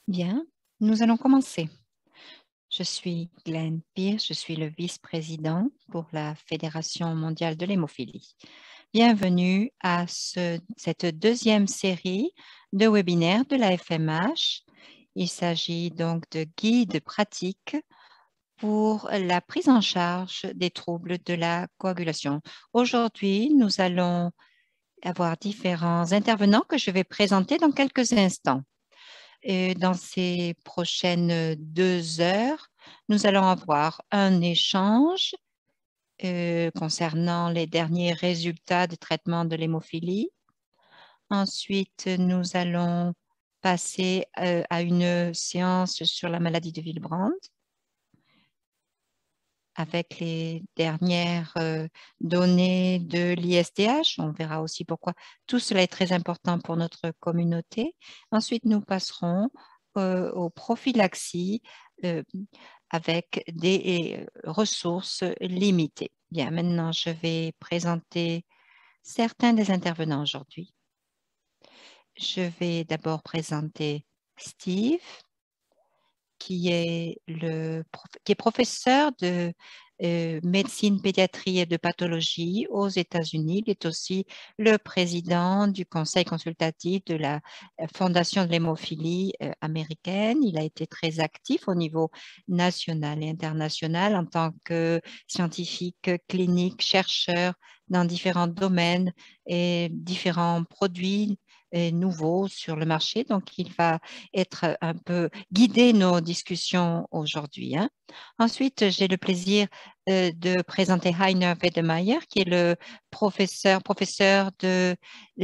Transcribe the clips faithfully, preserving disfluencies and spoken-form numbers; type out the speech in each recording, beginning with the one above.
Bien, nous allons commencer. Je suis Glenn Pierce, je suis le vice-président pour la Fédération mondiale de l'hémophilie. Bienvenue à ce, cette deuxième série de webinaires de la F M H. Il s'agit donc de guides pratiques pour la prise en charge des troubles de la coagulation. Aujourd'hui, nous allons avoir différents intervenants que je vais présenter dans quelques instants. Et dans ces prochaines deux heures, nous allons avoir un échange euh, concernant les derniers résultats de traitement de l'hémophilie. Ensuite, nous allons passer euh, à une séance sur la maladie de Willebrand avec les dernières euh, données de l'I S T H. On verra aussi pourquoi tout cela est très important pour notre communauté. Ensuite, nous passerons euh, aux prophylaxies euh, avec des euh, ressources limitées. Bien, maintenant, je vais présenter certains des intervenants aujourd'hui. Je vais d'abord présenter Steve, qui est, le, qui est professeur de euh, médecine, pédiatrie et de pathologie aux États-Unis. Il est aussi le président du conseil consultatif de la Fondation de l'hémophilie euh, américaine. Il a été très actif au niveau national et international en tant que scientifique, clinique, chercheur dans différents domaines et différents produits nouveaux sur le marché. Donc, il va être un peu guider nos discussions aujourd'hui. Hein. Ensuite, j'ai le plaisir euh, de présenter Heiner Wedemeyer, qui est le professeur, professeur de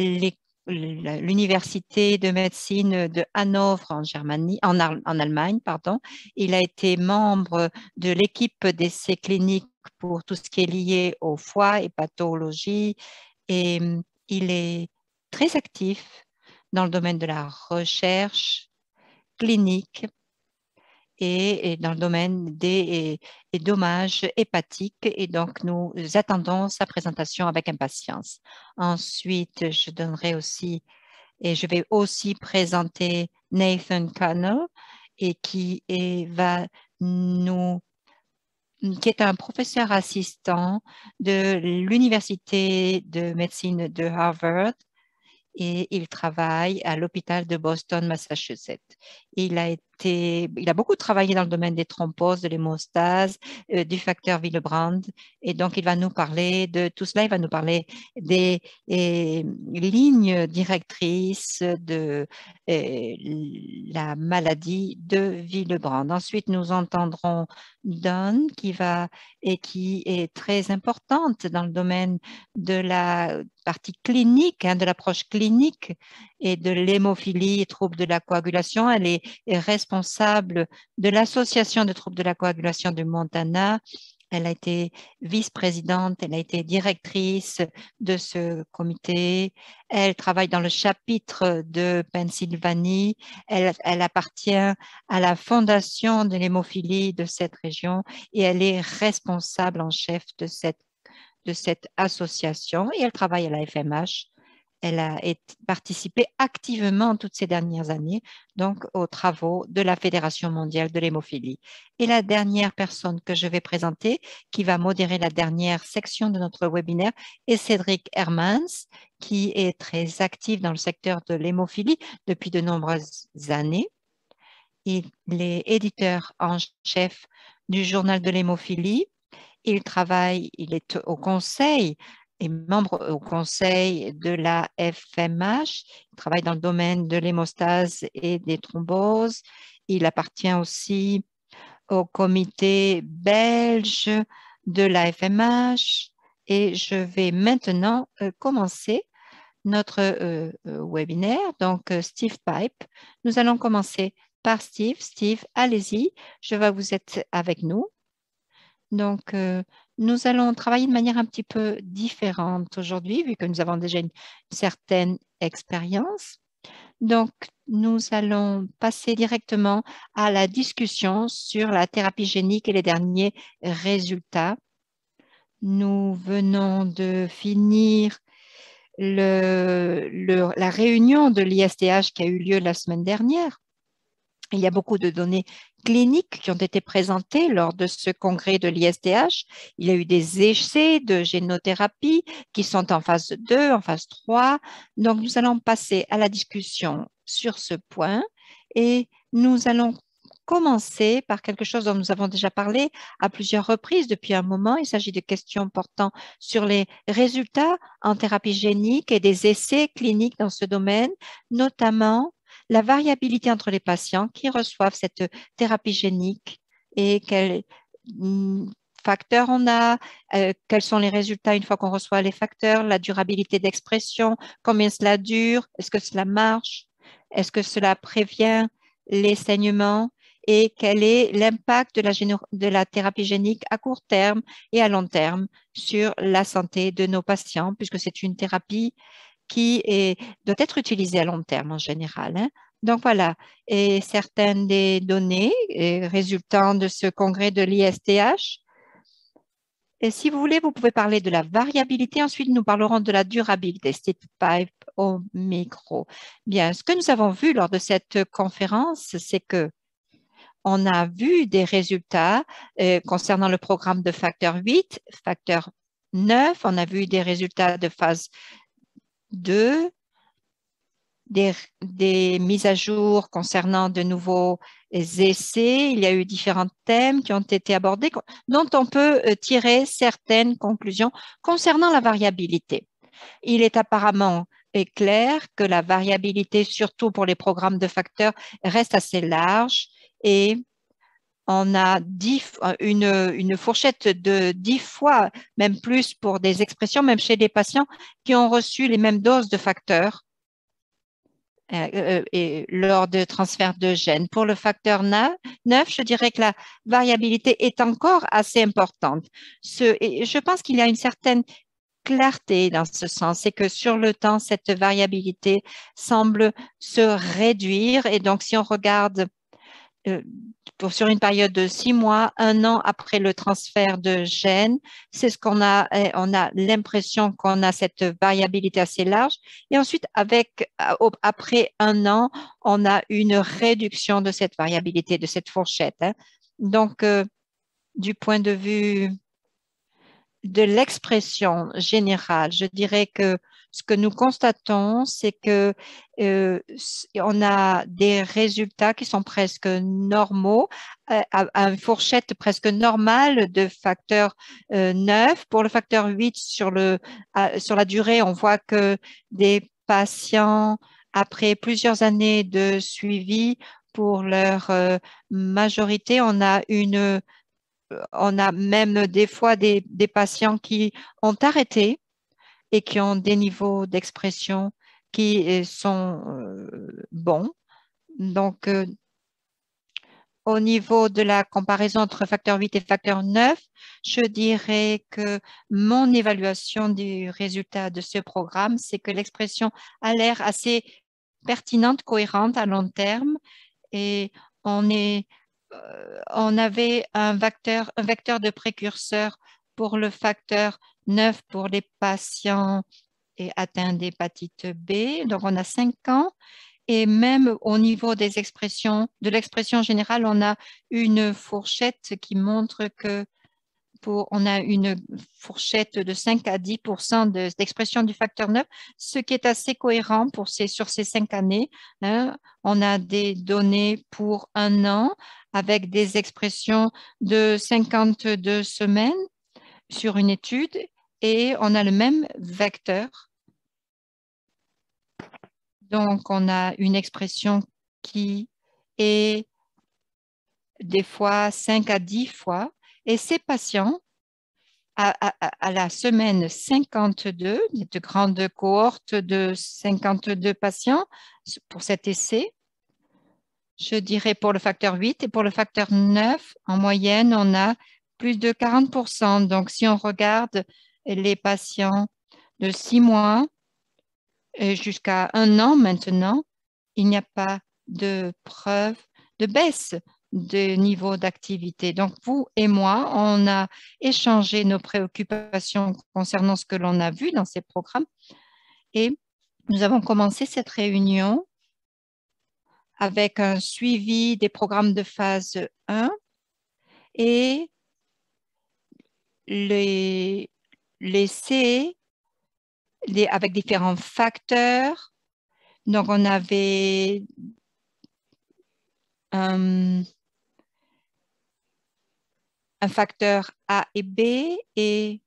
l'Université de médecine de Hanovre en, Germanie, en, en Allemagne. Pardon. Il a été membre de l'équipe d'essais cliniques pour tout ce qui est lié au foie et pathologie. Et il est très actif dans le domaine de la recherche clinique et, et dans le domaine des, des dommages hépatiques. Et donc, nous attendons sa présentation avec impatience. Ensuite, je donnerai aussi, et je vais aussi présenter Nathan Connell, et qui est, va nous qui est un professeur assistant de l'Université de médecine de Harvard, et il travaille à l'hôpital de Boston, Massachusetts. Il a été, il a beaucoup travaillé dans le domaine des thromboses, de l'hémostase, euh, du facteur Willebrand, et donc il va nous parler de tout cela. Il va nous parler des et, lignes directrices de et, la maladie de Willebrand. Ensuite, nous entendrons Dawn qui va et qui est très importante dans le domaine de la partie clinique, hein, de l'approche clinique et de l'hémophilie et troubles de la coagulation. Elle est, est responsable de l'association de troubles de la coagulation du Montana. Elle a été vice-présidente, elle a été directrice de ce comité. Elle travaille dans le chapitre de Pennsylvanie. Elle, elle appartient à la fondation de l'hémophilie de cette région et elle est responsable en chef de cette de cette association et elle travaille à la F M H. Elle a été, participé activement toutes ces dernières années donc aux travaux de la Fédération mondiale de l'hémophilie. Et la dernière personne que je vais présenter, qui va modérer la dernière section de notre webinaire, est Cédric Hermans, qui est très actif dans le secteur de l'hémophilie depuis de nombreuses années. Il est éditeur en chef du journal de l'hémophilie. Il travaille, il est au conseil et membre au conseil de la F M H. Il travaille dans le domaine de l'hémostase et des thromboses. Il appartient aussi au comité belge de la F M H. Et je vais maintenant euh, commencer notre euh, euh, webinaire. Donc, euh, Steve Pipe. Nous allons commencer par Steve. Steve, allez-y. Je vais vous être avec nous. Donc, euh, nous allons travailler de manière un petit peu différente aujourd'hui, vu que nous avons déjà une certaine expérience. Donc, nous allons passer directement à la discussion sur la thérapie génique et les derniers résultats. Nous venons de finir le, le, la réunion de l'I S T H qui a eu lieu la semaine dernière. Il y a beaucoup de données cliniques qui ont été présentées lors de ce congrès de l'I S T H. Il y a eu des essais de génothérapie qui sont en phase deux, en phase trois. Donc, nous allons passer à la discussion sur ce point et nous allons commencer par quelque chose dont nous avons déjà parlé à plusieurs reprises depuis un moment. Il s'agit de questions portant sur les résultats en thérapie génique et des essais cliniques dans ce domaine, notamment la variabilité entre les patients qui reçoivent cette thérapie génique et quels mm, facteurs on a, euh, quels sont les résultats une fois qu'on reçoit les facteurs, la durabilité d'expression, combien cela dure, est-ce que cela marche, est-ce que cela prévient les saignements et quel est l'impact de la, de la thérapie génique à court terme et à long terme sur la santé de nos patients, puisque c'est une thérapie qui est, doit être utilisée à long terme en général. Hein. Donc voilà, et certaines des données et résultant de ce congrès de l'I S T H. Et si vous voulez, vous pouvez parler de la variabilité. Ensuite, nous parlerons de la durabilité. Steve Pipe au micro. Bien, ce que nous avons vu lors de cette conférence, c'est que on a vu des résultats euh, concernant le programme de facteur huit, facteur neuf. On a vu des résultats de phase deux, des, des mises à jour concernant de nouveaux essais. Il y a eu différents thèmes qui ont été abordés dont on peut tirer certaines conclusions concernant la variabilité. Il est apparemment clair que la variabilité, surtout pour les programmes de facteurs, reste assez large et on a dix, une, une fourchette de dix fois, même plus pour des expressions, même chez des patients qui ont reçu les mêmes doses de facteurs euh, et lors de transfert de gènes. Pour le facteur neuf, je dirais que la variabilité est encore assez importante. Ce, et je pense qu'il y a une certaine clarté dans ce sens, c'est que sur le temps, cette variabilité semble se réduire et donc si on regarde euh, pour, sur une période de six mois, un an après le transfert de gènes, c'est ce qu'on a, on a l'impression qu'on a cette variabilité assez large. Et ensuite, avec, après un an, on a une réduction de cette variabilité, de cette fourchette. Hein. Donc, euh, du point de vue de l'expression générale, je dirais que ce que nous constatons, c'est que euh, on a des résultats qui sont presque normaux, euh, à, à une fourchette presque normale de facteur euh, neuf. Pour le facteur huit, sur, le, à, sur la durée, on voit que des patients, après plusieurs années de suivi, pour leur euh, majorité, on a une on a même des fois des, des patients qui ont arrêté et qui ont des niveaux d'expression qui sont euh, bons. Donc, euh, au niveau de la comparaison entre facteur huit et facteur neuf, je dirais que mon évaluation du résultat de ce programme, c'est que l'expression a l'air assez pertinente, cohérente à long terme et on est euh, on avait un vecteur, un vecteur de précurseur pour le facteur neuf pour les patients et atteints d'hépatite B. Donc, on a cinq ans. Et même au niveau des expressions, de l'expression générale, on a une fourchette qui montre que pour, on a une fourchette de cinq à dix pour cent d'expression du facteur neuf, ce qui est assez cohérent pour ces, sur ces cinq années. Hein. On a des données pour un an avec des expressions de cinquante-deux semaines sur une étude et on a le même vecteur. Donc, on a une expression qui est des fois cinq à dix fois et ces patients À, à, à, la semaine cinquante-deux, de grande cohorte de cinquante-deux patients pour cet essai, je dirais pour le facteur huit et pour le facteur neuf, en moyenne, on a plus de quarante pour cent. Donc, si on regarde les patients de six mois jusqu'à un an maintenant, il n'y a pas de preuve de baisse de niveau d'activité. Donc, vous et moi, on a échangé nos préoccupations concernant ce que l'on a vu dans ces programmes et nous avons commencé cette réunion avec un suivi des programmes de phase un et les, les C, les, avec différents facteurs. Donc, on avait un, un facteur A et B et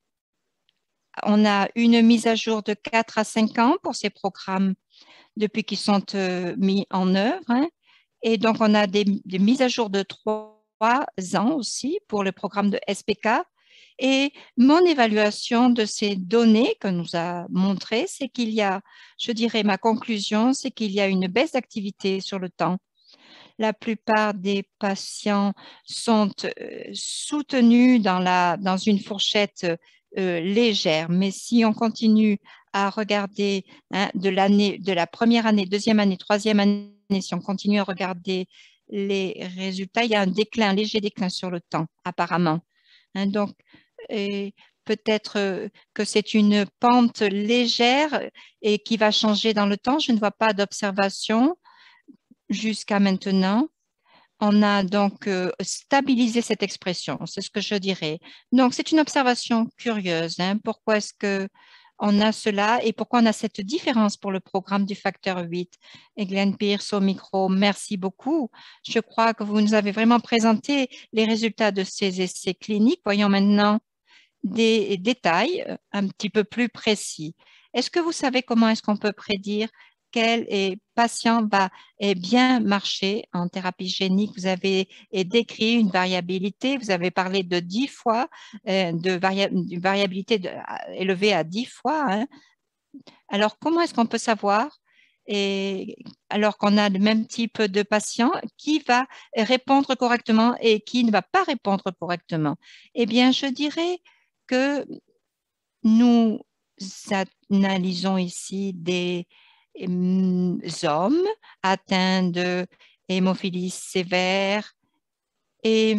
on a une mise à jour de quatre à cinq ans pour ces programmes depuis qu'ils sont euh, mis en œuvre. Hein. Et donc, on a des, des mises à jour de trois ans aussi pour le programme de S P K. Et mon évaluation de ces données que nous a montré, c'est qu'il y a, je dirais, ma conclusion, c'est qu'il y a une baisse d'activité sur le temps. La plupart des patients sont euh, soutenus dans, la, dans une fourchette euh, légère, mais si on continue à regarder hein, de l'année, de la première année, deuxième année, troisième année, si on continue à regarder les résultats, il y a un déclin, un léger déclin sur le temps, apparemment. Hein, donc, peut-être euh, que c'est une pente légère et qui va changer dans le temps. Je ne vois pas d'observation jusqu'à maintenant. On a donc euh, stabilisé cette expression, c'est ce que je dirais. Donc, c'est une observation curieuse. Hein. Pourquoi est-ce que on a cela et pourquoi on a cette différence pour le programme du facteur huit? Et Glenn Pierce au micro, merci beaucoup. Je crois que vous nous avez vraiment présenté les résultats de ces essais cliniques. Voyons maintenant des détails un petit peu plus précis. Est-ce que vous savez comment est-ce qu'on peut prédire quel est, patient va est bien marcher en thérapie génique? Vous avez décrit une variabilité, vous avez parlé de dix fois, euh, de varia variabilité de, élevée à dix fois. Hein. Alors, comment est-ce qu'on peut savoir, et, alors qu'on a le même type de patient, qui va répondre correctement et qui ne va pas répondre correctement? Eh bien, je dirais que nous analysons ici des um, hommes atteints de hémophilie sévère et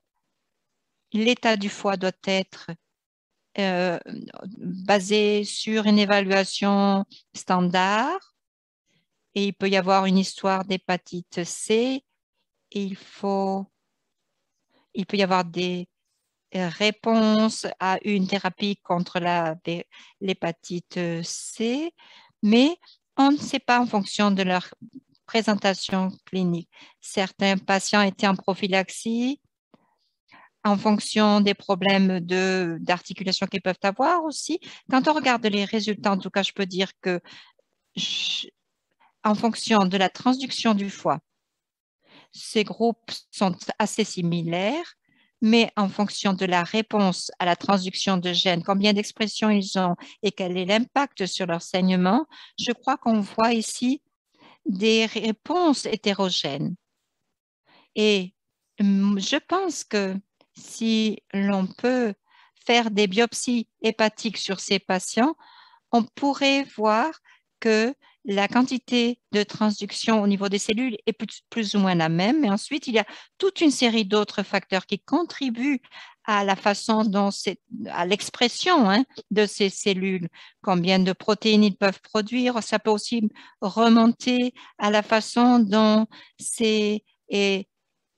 l'état du foie doit être euh, basé sur une évaluation standard et il peut y avoir une histoire d'hépatite C et il faut il peut y avoir des réponses à une thérapie contre l'hépatite C, mais on ne sait pas en fonction de leur présentation clinique. Certains patients étaient en prophylaxie en fonction des problèmes de, d'articulation qu'ils peuvent avoir aussi. Quand on regarde les résultats, en tout cas, je peux dire que je, en fonction de la transduction du foie, ces groupes sont assez similaires, mais en fonction de la réponse à la transduction de gènes, combien d'expressions ils ont et quel est l'impact sur leur saignement, je crois qu'on voit ici des réponses hétérogènes. Et je pense que si l'on peut faire des biopsies hépatiques sur ces patients, on pourrait voir que la quantité de transduction au niveau des cellules est plus, plus ou moins la même. Mais ensuite, il y a toute une série d'autres facteurs qui contribuent à la façon dont c'est, à l'expression hein, de ces cellules, combien de protéines ils peuvent produire. Ça peut aussi remonter à la façon dont c'est, et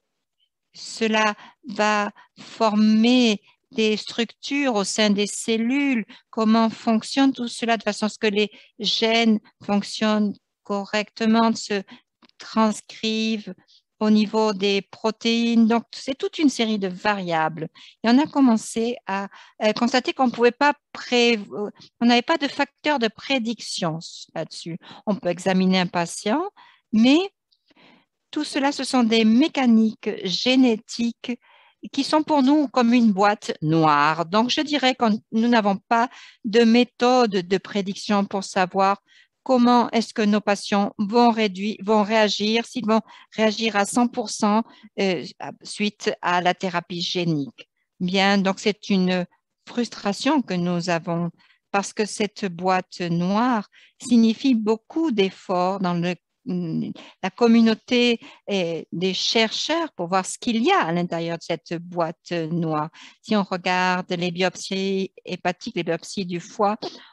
cela va former des structures au sein des cellules, comment fonctionne tout cela de façon à ce que les gènes fonctionnent correctement, se transcrivent au niveau des protéines. Donc, c'est toute une série de variables. Et on a commencé à, à constater qu'on ne pouvait pas pré... on n'avait pas de facteur de prédiction là-dessus. On peut examiner un patient, mais tout cela, ce sont des mécaniques génétiques qui sont pour nous comme une boîte noire. Donc, je dirais que nous n'avons pas de méthode de prédiction pour savoir comment est-ce que nos patients vont, réduire, vont réagir, s'ils vont réagir à cent pour cent euh, suite à la thérapie génique. Bien, donc c'est une frustration que nous avons parce que cette boîte noire signifie beaucoup d'efforts dans le la communauté et des chercheurs pour voir ce qu'il y a à l'intérieur de cette boîte noire. Si on regarde les biopsies hépatiques, les biopsies du foie,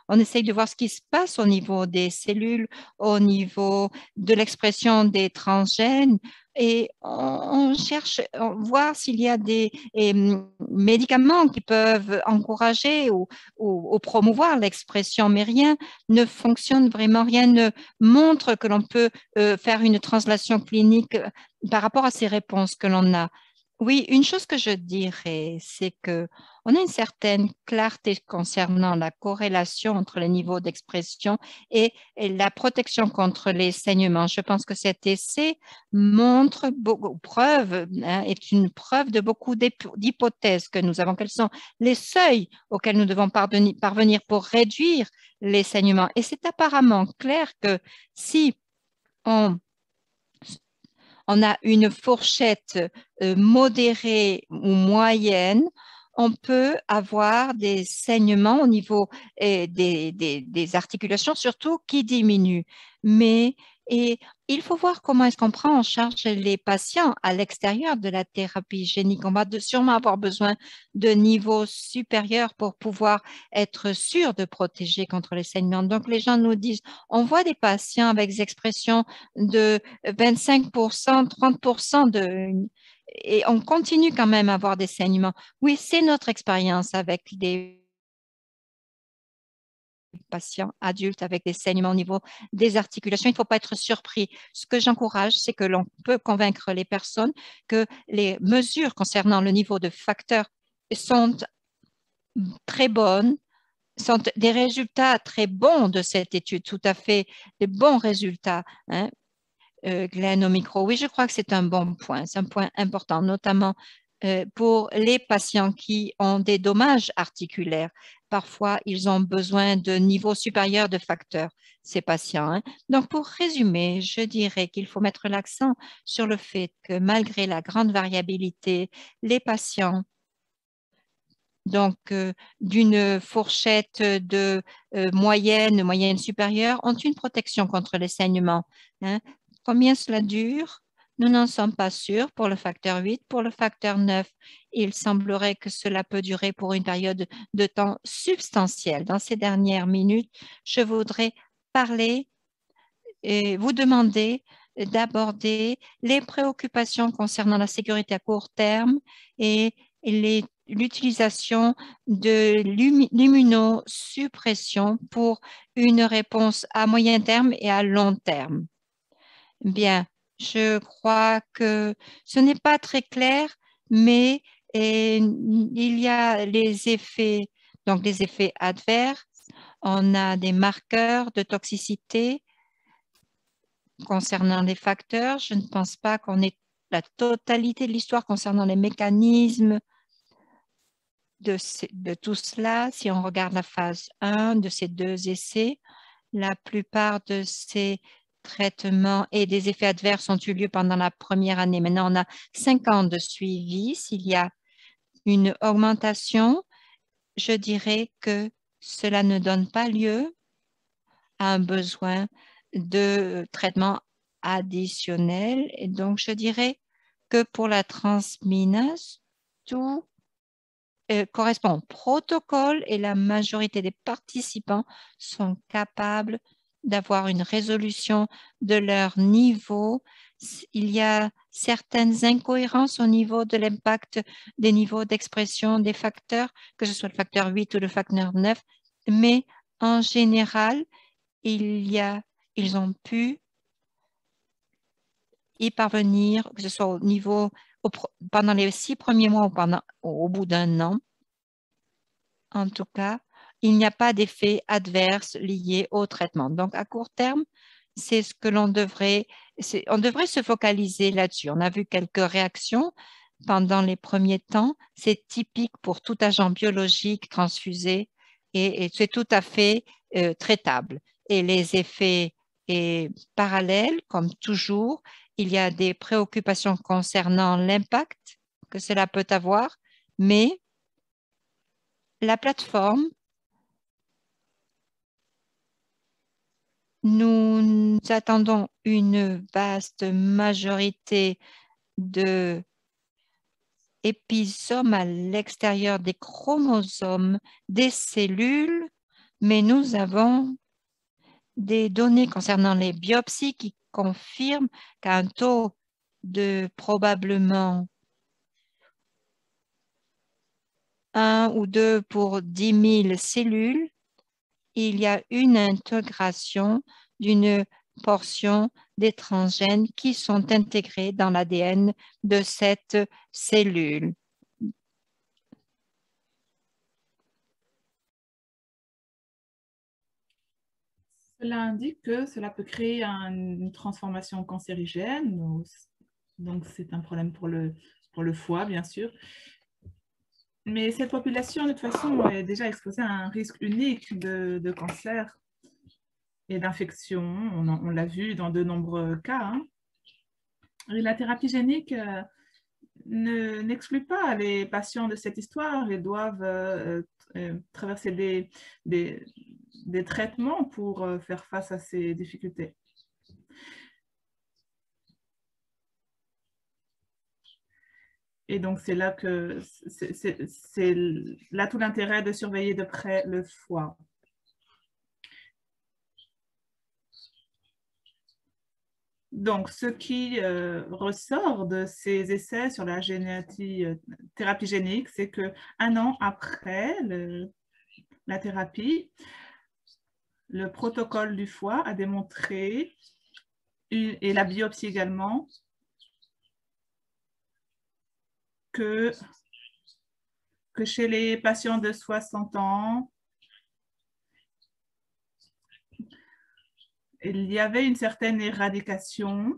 on essaye de voir ce qui se passe au niveau des cellules, au niveau de l'expression des transgènes, et on, on cherche à voir s'il y a des et, médicaments qui peuvent encourager ou, ou, ou promouvoir l'expression, mais rien ne fonctionne vraiment, rien ne montre que l'on peut euh, faire une translation clinique par rapport à ces réponses que l'on a. Oui, une chose que je dirais, c'est que on a une certaine clarté concernant la corrélation entre les niveaux d'expression et, et la protection contre les saignements. Je pense que cet essai montre beaucoup, preuve, hein, est une preuve de beaucoup d'hypothèses que nous avons. Quels sont les seuils auxquels nous devons parvenir pour réduire les saignements? Et c'est apparemment clair que si on on a une fourchette euh, modérée ou moyenne, on peut avoir des saignements au niveau euh, des, des, des articulations, surtout qui diminuent. Mais et il faut voir comment est-ce qu'on prend en charge les patients à l'extérieur de la thérapie génique. On va de, sûrement avoir besoin de niveaux supérieurs pour pouvoir être sûr de protéger contre les saignements. Donc, les gens nous disent, on voit des patients avec des expressions de vingt-cinq pour cent, trente pour cent de, et on continue quand même à avoir des saignements. Oui, c'est notre expérience avec des patients adultes avec des saignements au niveau des articulations. Il ne faut pas être surpris. Ce que j'encourage, c'est que l'on peut convaincre les personnes que les mesures concernant le niveau de facteurs sont très bonnes, sont des résultats très bons de cette étude, tout à fait des bons résultats. Hein. Euh, Glenn au micro. Oui, je crois que c'est un bon point. C'est un point important, notamment euh, pour les patients qui ont des dommages articulaires. Parfois, ils ont besoin de niveaux supérieurs de facteurs, ces patients. Hein. Donc, pour résumer, je dirais qu'il faut mettre l'accent sur le fait que malgré la grande variabilité, les patients donc euh, d'une fourchette de euh, moyenne, moyenne supérieure, ont une protection contre les saignements. Hein. Combien cela dure? Nous n'en sommes pas sûrs pour le facteur huit. Pour le facteur neuf, il semblerait que cela peut durer pour une période de temps substantielle. Dans ces dernières minutes, je voudrais parler et vous demander d'aborder les préoccupations concernant la sécurité à court terme et l'utilisation de l'immunosuppression pour une réponse à moyen terme et à long terme. Bien, je crois que ce n'est pas très clair, mais et, il y a les effets, donc les effets adverses. On a des marqueurs de toxicité concernant les facteurs. Je ne pense pas qu'on ait la totalité de l'histoire concernant les mécanismes de, de tout cela. Si on regarde la phase un de ces deux essais, la plupart de ces traitements et des effets adverses ont eu lieu pendant la première année. Maintenant, on a cinq ans de suivi. S'il y a une augmentation, je dirais que cela ne donne pas lieu à un besoin de traitement additionnel. Et donc, je dirais que pour la transminase, tout euh, correspond au protocole et la majorité des participants sont capables d'avoir une résolution de leur niveau. Il y a certaines incohérences au niveau de l'impact des niveaux d'expression des facteurs, que ce soit le facteur huit ou le facteur neuf, mais en général, il y a, ils ont pu y parvenir, que ce soit au niveau, au, pendant les six premiers mois ou pendant, au, au bout d'un an. En tout cas, il n'y a pas d'effet adverse lié au traitement. Donc, à court terme, c'est ce que l'on devrait, on devrait se focaliser là-dessus. On a vu quelques réactions pendant les premiers temps. C'est typique pour tout agent biologique transfusé et, et c'est tout à fait euh, traitable. Et les effets et parallèles, comme toujours, il y a des préoccupations concernant l'impact que cela peut avoir, mais la plateforme, nous attendons une vaste majorité de épisomes à l'extérieur des chromosomes des cellules mais nous avons des données concernant les biopsies qui confirment qu'à un taux de probablement un ou deux pour dix mille cellules, il y a une intégration d'une portion des transgènes qui sont intégrés dans l'A D N de cette cellule. Cela indique que cela peut créer un, une transformation cancérigène, donc c'est un problème pour le, pour le foie, bien sûr. Mais cette population, de toute façon, est déjà exposée à un risque unique de, de cancer et d'infection. On, on l'a vu dans de nombreux cas. Hein. Et la thérapie génique euh, n'exclut pas les patients de cette histoire. Ils doivent euh, euh, traverser des, des, des traitements pour euh, faire face à ces difficultés. Et donc, c'est là que c'est là tout l'intérêt de surveiller de près le foie. Donc, ce qui euh, ressort de ces essais sur la génétique, euh, thérapie génique, c'est qu'un an après le, la thérapie, le protocole du foie a démontré, et la biopsie également, que, que chez les patients de soixante ans, il y avait une certaine éradication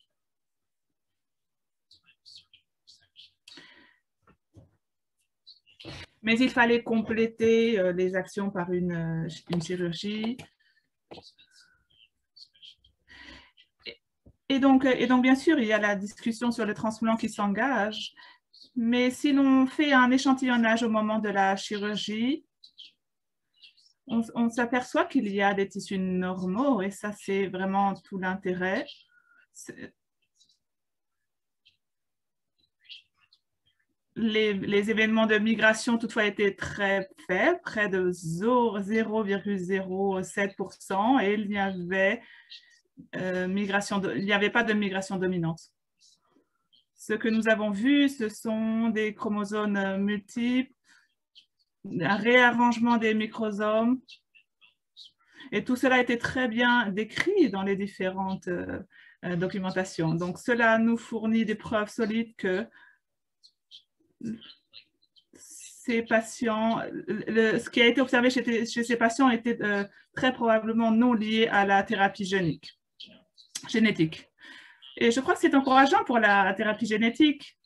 mais il fallait compléter euh, les actions par une, une chirurgie. Et donc, et donc, bien sûr, il y a la discussion sur le transplant qui s'engage, mais si l'on fait un échantillonnage au moment de la chirurgie, on, on s'aperçoit qu'il y a des tissus normaux et ça, c'est vraiment tout l'intérêt. Les, les événements de migration, toutefois, étaient très faibles, près de zéro virgule zéro sept pour cent et il y avait euh, migration de, il n'y avait pas de migration dominante. Ce que nous avons vu, ce sont des chromosomes multiples, un réarrangement des microsomes, et tout cela a été très bien décrit dans les différentes euh, documentations. Donc, cela nous fournit des preuves solides que ces patients, le, ce qui a été observé chez, chez ces patients était euh, très probablement non lié à la thérapie génique, génétique. Et je crois que c'est encourageant pour la thérapie génétique.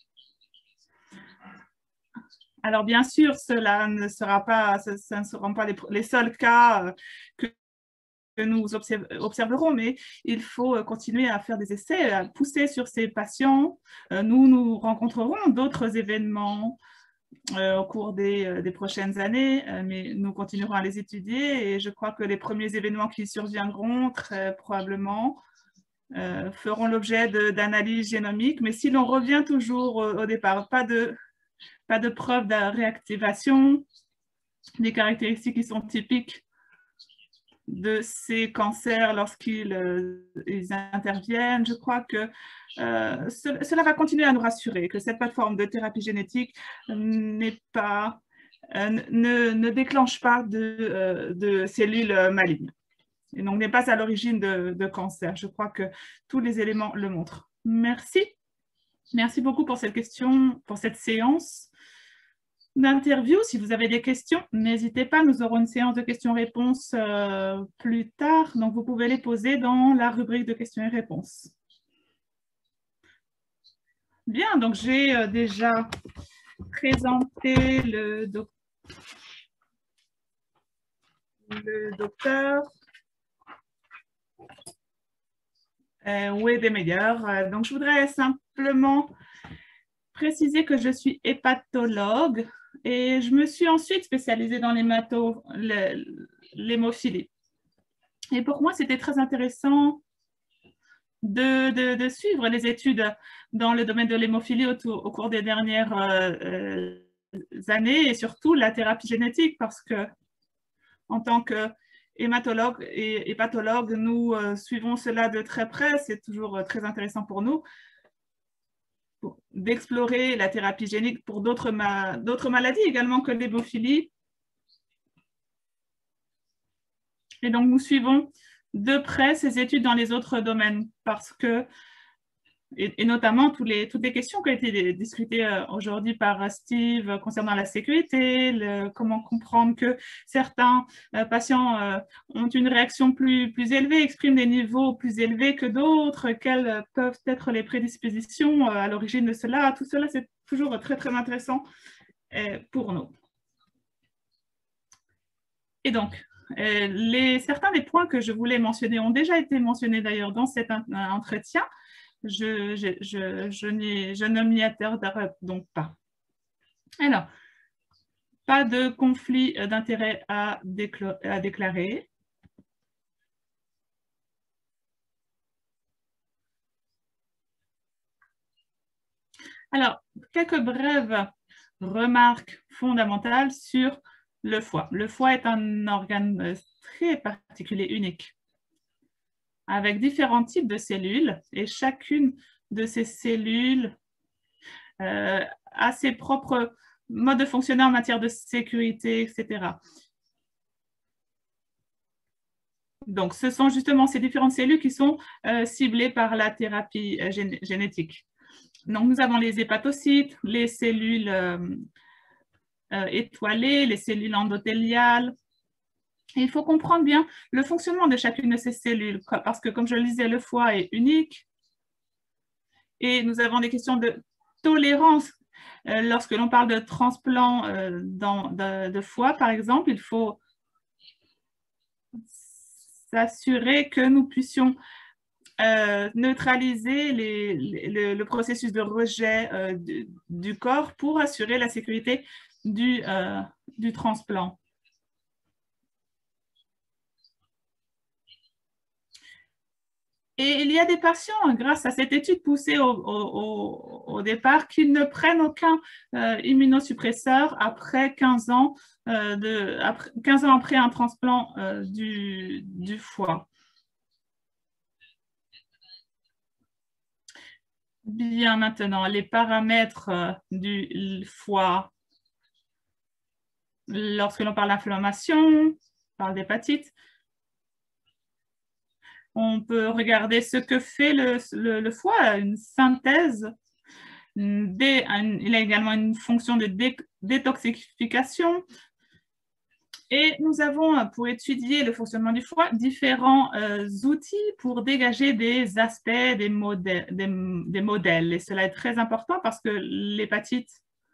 Alors, bien sûr, cela ne sera pas, ce, ce ne seront pas les, les seuls cas que, que nous observ, observerons, mais il faut continuer à faire des essais, à pousser sur ces patients. Nous, nous rencontrerons d'autres événements euh, au cours des, euh, des prochaines années, euh, mais nous continuerons à les étudier et je crois que les premiers événements qui surviendront très probablement euh, feront l'objet d'analyses génomiques, mais si l'on revient toujours au, au départ, pas de, pas de preuve de réactivation, des caractéristiques qui sont typiques de ces cancers lorsqu'ils euh, interviennent. Je crois que euh, ce, cela va continuer à nous rassurer que cette plateforme de thérapie génétique n'est pas, euh, ne, ne déclenche pas de, euh, de cellules malignes et donc n'est pas à l'origine de, de cancer. Je crois que tous les éléments le montrent. Merci. Merci beaucoup pour cette question, pour cette séance d'interview. Si vous avez des questions, n'hésitez pas, nous aurons une séance de questions-réponses euh, plus tard, donc vous pouvez les poser dans la rubrique de questions et réponses. Bien, donc j'ai euh, déjà présenté le, doc le docteur euh, Wade Meyer. Euh, donc je voudrais simplement préciser que je suis hépatologue et je me suis ensuite spécialisée dans l'hémophilie. Et pour moi, c'était très intéressant de, de, de suivre les études dans le domaine de l'hémophilie au, au cours des dernières euh, années et surtout la thérapie génétique parce que En tant qu'hématologue et hépatologue, nous euh, suivons cela de très près. C'est toujours euh, très intéressant pour nous d'explorer la thérapie génique pour d'autres ma maladies également que l'hémophilie. Et donc, nous suivons de près ces études dans les autres domaines parce que, et, et notamment tous les, toutes les questions qui ont été discutées euh, aujourd'hui par Steve euh, concernant la sécurité, le, comment comprendre que certains euh, patients euh, ont une réaction plus, plus élevée, expriment des niveaux plus élevés que d'autres, quelles peuvent être les prédispositions euh, à l'origine de cela. Tout cela, c'est toujours très, très intéressant euh, pour nous. Et donc, euh, les, certains des points que je voulais mentionner ont déjà été mentionnés d'ailleurs dans cet entretien. Je, je, je, je, je ne m'y attarderai donc pas. Alors, pas de conflit d'intérêt à, à déclarer. Alors, quelques brèves remarques fondamentales sur le foie. Le foie est un organe très particulier, unique, avec différents types de cellules, et chacune de ces cellules euh, a ses propres modes de fonctionnement en matière de sécurité, et cetera. Donc, ce sont justement ces différentes cellules qui sont euh, ciblées par la thérapie euh, gén génétique. Donc, nous avons les hépatocytes, les cellules euh, euh, étoilées, les cellules endothéliales. Et il faut comprendre bien le fonctionnement de chacune de ces cellules, parce que, comme je le disais, le foie est unique. Et nous avons des questions de tolérance. Euh, lorsque l'on parle de transplant euh, dans, de, de foie, par exemple, il faut s'assurer que nous puissions euh, neutraliser les, les, le, le processus de rejet euh, du, du corps pour assurer la sécurité du, euh, du transplant. Et il y a des patients, grâce à cette étude poussée au, au, au départ, qui ne prennent aucun euh, immunosuppresseur après quinze ans, euh, de, après, quinze ans après un transplant euh, du, du foie. Bien, maintenant, les paramètres euh, du foie, lorsque l'on parle d'inflammation, on parle d'hépatite, on peut regarder ce que fait le, le, le foie, une synthèse. Dé, un, il a également une fonction de dé, détoxification. Et nous avons, pour étudier le fonctionnement du foie, différents euh, outils pour dégager des aspects, des modèles, des, des modèles. Et cela est très important parce que l'hépatite,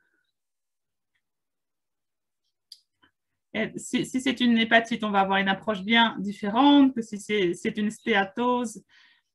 si, si c'est une hépatite, on va avoir une approche bien différente que si c'est une stéatose.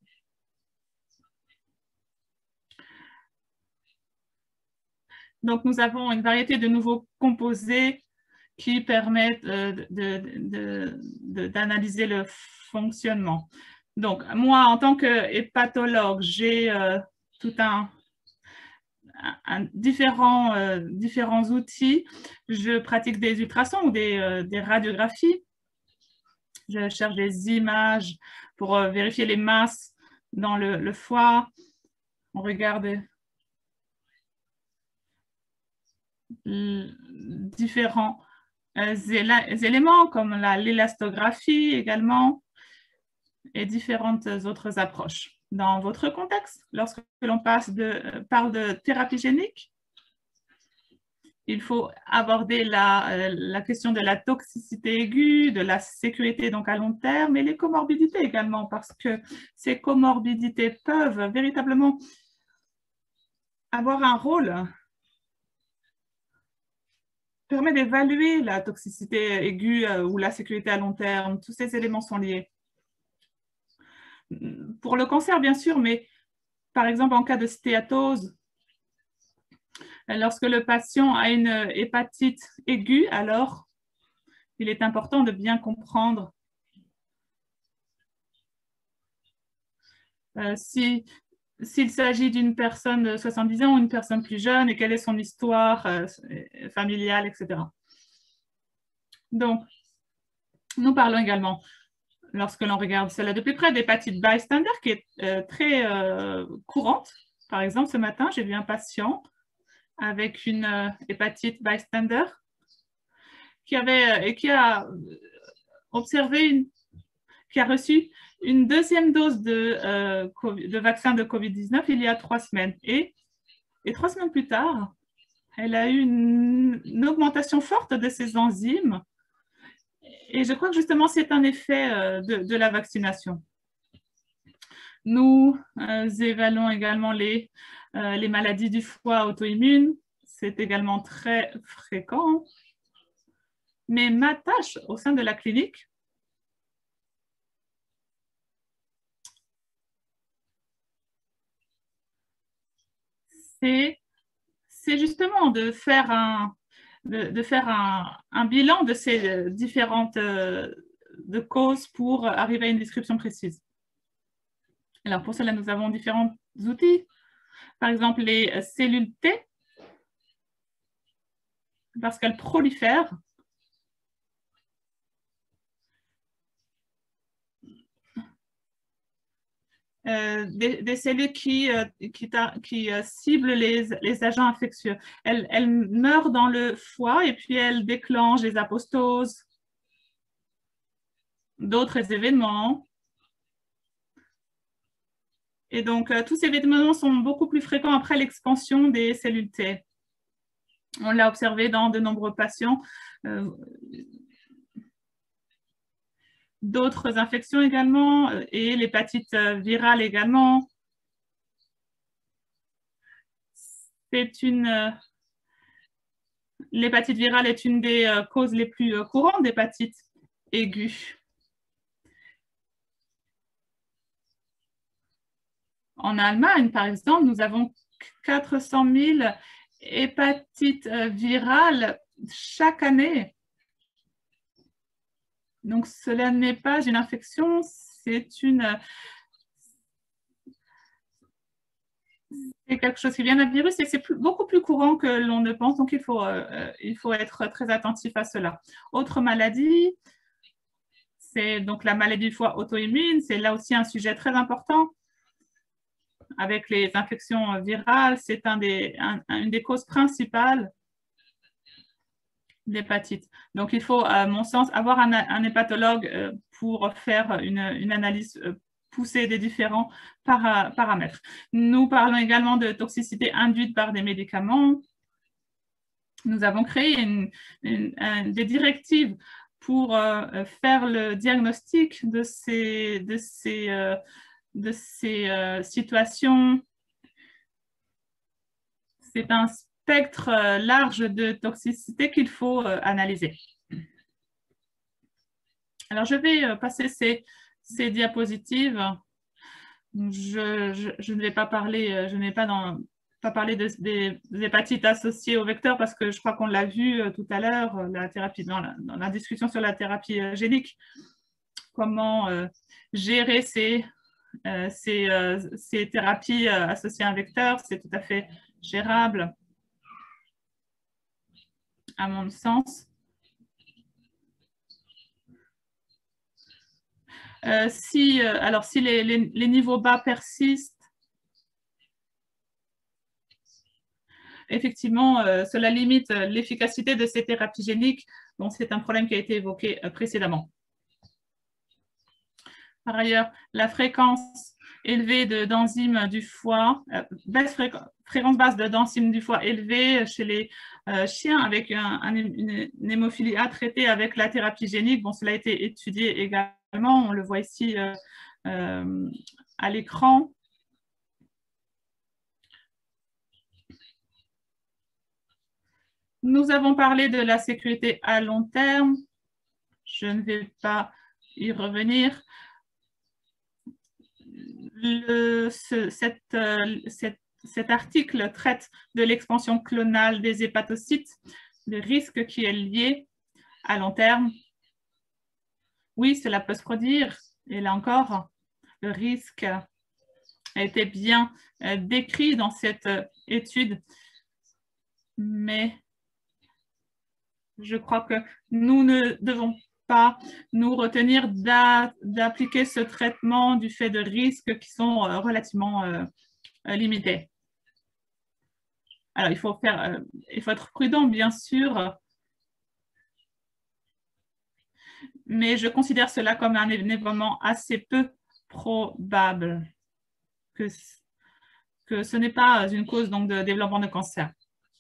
Donc, nous avons une variété de nouveaux composés qui permettent euh, d'analyser le fonctionnement. Donc, moi, en tant que hépatologue, j'ai euh, tout un, un, différents, euh, différents outils. Je pratique des ultrasons ou des, euh, des radiographies. Je cherche des images pour euh, vérifier les masses dans le, le foie. On regarde différents euh, éléments comme l'élastographie également et différentes autres approches. Dans votre contexte, lorsque l'on de, parle de thérapie génique, il faut aborder la, la question de la toxicité aiguë, de la sécurité donc à long terme et les comorbidités également, parce que ces comorbidités peuvent véritablement avoir un rôle, permet d'évaluer la toxicité aiguë ou la sécurité à long terme. Tous ces éléments sont liés. Pour le cancer, bien sûr, mais par exemple, en cas de stéatose, lorsque le patient a une hépatite aiguë, alors il est important de bien comprendre euh, si, s'il s'agit d'une personne de soixante-dix ans ou une personne plus jeune et quelle est son histoire euh, familiale, et cetera. Donc, Nous parlons également, lorsque l'on regarde cela de plus près, d'hépatite bystander qui est euh, très euh, courante. Par exemple, ce matin, j'ai vu un patient avec une euh, hépatite bystander qui, avait, et qui a observé, une, qui a reçu une deuxième dose de, euh, COVID, de vaccin de COVID dix-neuf il y a trois semaines. Et, et trois semaines plus tard, elle a eu une, une augmentation forte de ses enzymes. Et je crois que justement, c'est un effet euh, de, de la vaccination. Nous euh, évaluons également les, euh, les maladies du foie auto-immunes. C'est également très fréquent. Mais ma tâche au sein de la clinique, c'est justement de faire un, de, de faire un, un bilan de ces différentes euh, de causes pour arriver à une description précise. Alors, pour cela, nous avons différents outils. Par exemple, les cellules T, parce qu'elles prolifèrent. Euh, des, des cellules qui, euh, qui, qui euh, ciblent les, les agents infectieux. Elles, elles meurent dans le foie et puis elles déclenchent les apostoses, d'autres événements. Et donc, euh, tous ces événements sont beaucoup plus fréquents après l'expansion des cellules T. On l'a observé dans de nombreux patients. Euh, D'autres infections également, et l'hépatite virale également. C'est une... L'hépatite virale est une des causes les plus courantes d'hépatite aiguë. En Allemagne, par exemple, nous avons quatre cent mille hépatites virales chaque année. Donc, cela n'est pas une infection, c'est une... C'est quelque chose qui vient d'un virus et c'est beaucoup plus courant que l'on ne pense. Donc, il faut, euh, il faut être très attentif à cela. Autre maladie, c'est donc la maladie du foie auto-immune. C'est là aussi un sujet très important. Avec les infections virales, c'est un des, un, une des causes principales d'hépatite. Donc, il faut, à mon sens, avoir un, un hépatologue pour faire une, une analyse poussée des différents para, paramètres. Nous parlons également de toxicité induite par des médicaments. Nous avons créé une, une, une, des directives pour euh, faire le diagnostic de ces, de ces, euh, de ces euh, situations. C'est un spectre large de toxicité qu'il faut euh, analyser. Alors, je vais euh, passer ces, ces diapositives. Je, je, je ne vais pas parler, je n'ai pas, dans, pas parlé de, des, des hépatites associées au vecteur parce que je crois qu'on l'a vu euh, tout à l'heure, la thérapie, dans, la, dans la discussion sur la thérapie euh, génique. Comment euh, gérer ces, euh, ces, euh, ces thérapies euh, associées à un vecteur, c'est tout à fait gérable, à mon sens. Euh, si, euh, alors, si les, les, les niveaux bas persistent, effectivement, euh, cela limite l'efficacité de ces thérapies géniques. Donc, c'est un problème qui a été évoqué euh, précédemment. Par ailleurs, la fréquence élevée d'enzymes du foie, euh, baisse fréquence, fréquence basse d'enzymes du foie élevée chez les euh, chiens avec un, un, une, une hémophilie A traitée avec la thérapie génique. Bon, cela a été étudié également. On le voit ici euh, euh, à l'écran. Nous avons parlé de la sécurité à long terme. Je ne vais pas y revenir. Le, ce, cette, euh, cette, cet article traite de l'expansion clonale des hépatocytes, le risque qui est lié à long terme. Oui, cela peut se produire. Et là encore, le risque a été bien euh, décrit dans cette euh, étude. Mais je crois que nous ne devons pas nous retenir d'appliquer ce traitement du fait de risques qui sont euh, relativement euh, limités. Alors, il faut, faire, euh, il faut être prudent, bien sûr, mais je considère cela comme un événement assez peu probable que, que ce n'est pas une cause donc, de développement de cancer.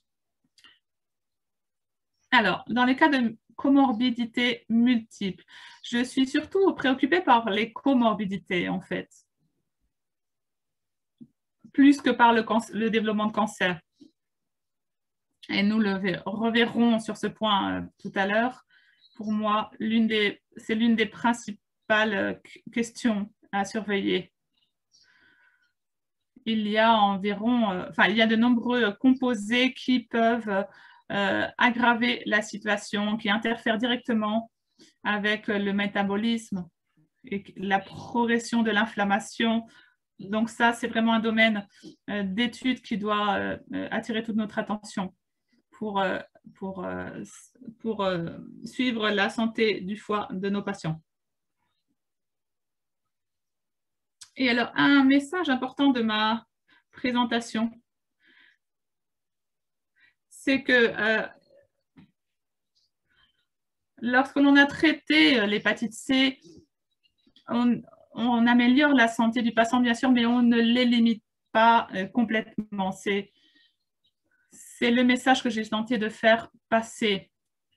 Alors, dans les cas de comorbidités multiples, je suis surtout préoccupée par les comorbidités, en fait, plus que par le, le développement de cancer. Et nous le reverrons sur ce point euh, tout à l'heure. Pour moi, c'est l'une des principales euh, questions à surveiller. Il y a environ, euh, enfin, il y a de nombreux composés qui peuvent euh, aggraver la situation, qui interfèrent directement avec le métabolisme et la progression de l'inflammation. Donc ça, c'est vraiment un domaine euh, d'étude qui doit euh, attirer toute notre attention pour, euh, pour, euh, pour euh, suivre la santé du foie de nos patients. Et alors, un message important de ma présentation, c'est que euh, lorsque l'on a traité l'hépatite C, on, on améliore la santé du patient, bien sûr, mais on ne l'élimine pas euh, complètement. C'est C'est le message que j'ai tenté de faire passer.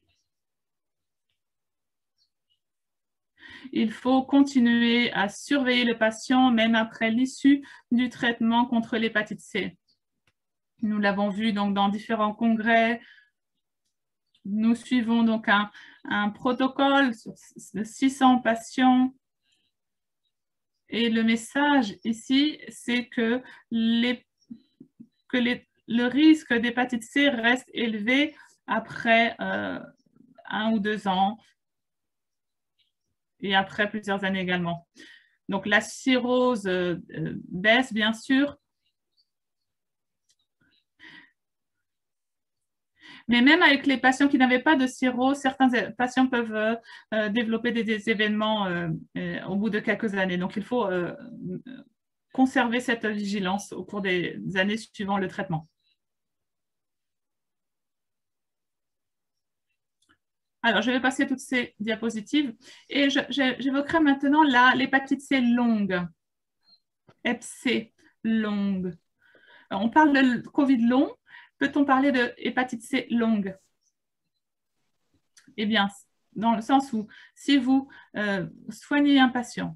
Il faut continuer à surveiller le patient même après l'issue du traitement contre l'hépatite C. Nous l'avons vu donc dans différents congrès. Nous suivons donc un, un protocole de six cents patients. Et le message ici, c'est que, les, que les, le risque d'hépatite C reste élevé après euh, un ou deux ans et après plusieurs années également. Donc, la cirrhose euh, baisse, bien sûr. Mais même avec les patients qui n'avaient pas de cirrhose, certains patients peuvent euh, développer des, des événements euh, euh, au bout de quelques années. Donc, il faut euh, conserver cette vigilance au cours des années suivant le traitement. Alors, je vais passer toutes ces diapositives et j'évoquerai maintenant l'hépatite C longue, hep C longue. Alors, on parle de Covid long. Peut-on parler de hépatite C longue? Eh bien, dans le sens où si vous euh, soignez un patient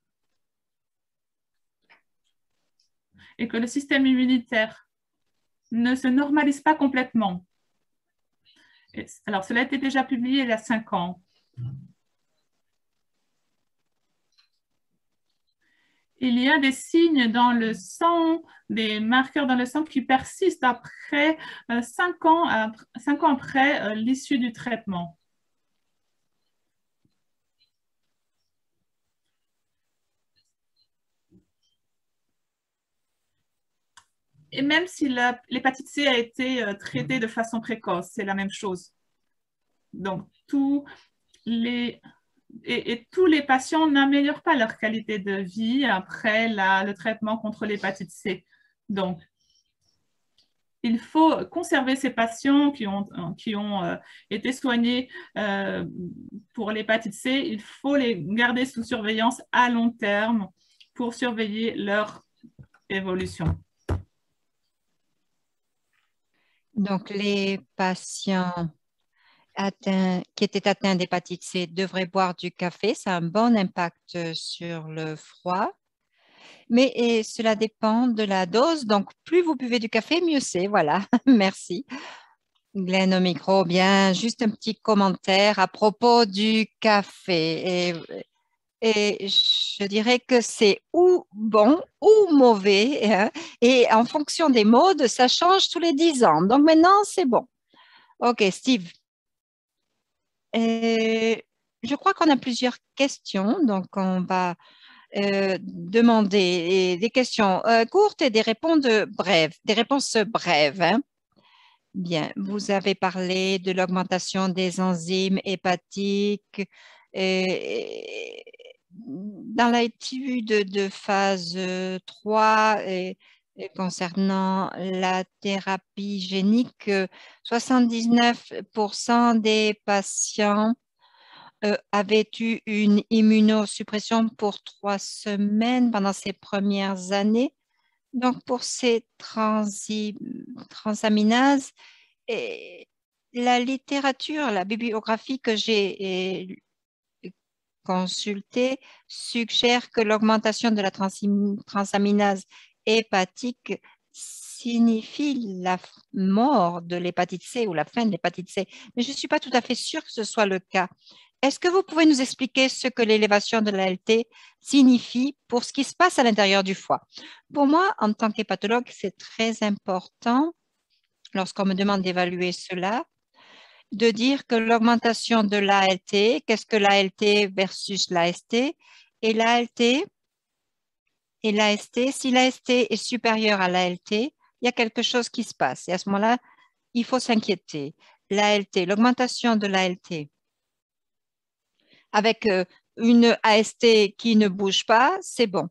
et que le système immunitaire ne se normalise pas complètement, alors cela a été déjà publié il y a cinq ans, il y a des signes dans le sang, des marqueurs dans le sang qui persistent après euh, cinq ans, après, cinq ans après euh, l'issue du traitement. Et même si l'hépatite C a été euh, traitée de façon précoce, c'est la même chose. Donc, tous les, et, et tous les patients n'améliorent pas leur qualité de vie après la, le traitement contre l'hépatite C. Donc, il faut conserver ces patients qui ont, qui ont euh, été soignés euh, pour l'hépatite C. Il faut les garder sous surveillance à long terme pour surveiller leur évolution. Donc, les patients atteints, qui étaient atteints d'hépatite C devraient boire du café. Ça a un bon impact sur le froid. Mais et cela dépend de la dose. Donc, plus vous buvez du café, mieux c'est. Voilà, merci. Glenn au micro, bien, juste un petit commentaire à propos du café. Et, et je dirais que c'est ou bon ou mauvais. Hein, et en fonction des modes, ça change tous les dix ans. Donc maintenant, c'est bon. OK, Steve. Et je crois qu'on a plusieurs questions. Donc, on va euh, demander des questions euh, courtes et des réponses brèves. Des réponses brèves. Hein. Bien, vous avez parlé de l'augmentation des enzymes hépatiques Et dans l'étude de phase trois et, et concernant la thérapie génique, soixante-dix-neuf pour cent des patients euh, avaient eu une immunosuppression pour trois semaines pendant ces premières années. Donc, pour ces transi transaminases, et la littérature, la bibliographie que j'ai consultée suggère que l'augmentation de la transaminase hépatique signifie la mort de l'hépatite C ou la fin de l'hépatite C. Mais je ne suis pas tout à fait sûre que ce soit le cas. Est-ce que vous pouvez nous expliquer ce que l'élévation de l'A L T signifie pour ce qui se passe à l'intérieur du foie? Pour moi, en tant qu'hépatologue, c'est très important, lorsqu'on me demande d'évaluer cela, de dire que l'augmentation de l'A L T, qu'est-ce que l'A L T versus l'A S T, et l'A L T et l'A S T, si l'A S T est supérieur à l'A L T, il y a quelque chose qui se passe. Et à ce moment-là, il faut s'inquiéter. L'A L T, l'augmentation de l'A L T avec une A S T qui ne bouge pas, c'est bon.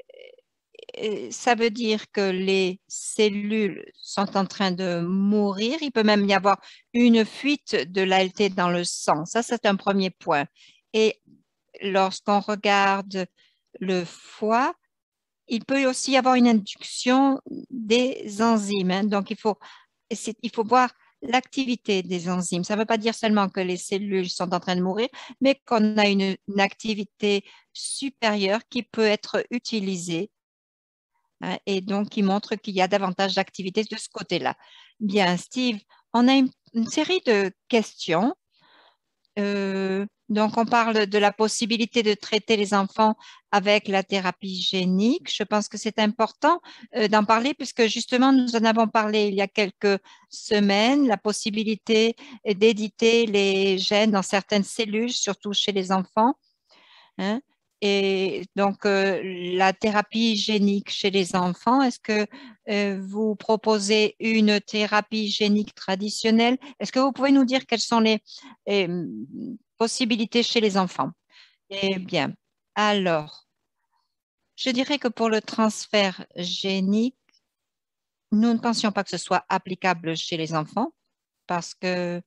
Ça veut dire que les cellules sont en train de mourir. Il peut même y avoir une fuite de l'A L T dans le sang. Ça, c'est un premier point. Et lorsqu'on regarde le foie, il peut aussi y avoir une induction des enzymes. Hein. Donc, il faut, il faut voir l'activité des enzymes. Ça ne veut pas dire seulement que les cellules sont en train de mourir, mais qu'on a une, une activité supérieure qui peut être utilisée, hein, et donc qui montre qu'il y a davantage d'activité de ce côté-là. Bien, Steve, on a une, une série de questions. Euh, donc, on parle de la possibilité de traiter les enfants avec la thérapie génique. Je pense que c'est important euh, d'en parler puisque justement, nous en avons parlé il y a quelques semaines, la possibilité d'éditer les gènes dans certaines cellules, surtout chez les enfants. Hein. Et donc, euh, la thérapie génique chez les enfants, est-ce que euh, vous proposez une thérapie génique traditionnelle? Est-ce que vous pouvez nous dire quelles sont les euh, possibilités chez les enfants? Eh bien, alors, je dirais que pour le transfert génique, nous ne pensions pas que ce soit applicable chez les enfants parce que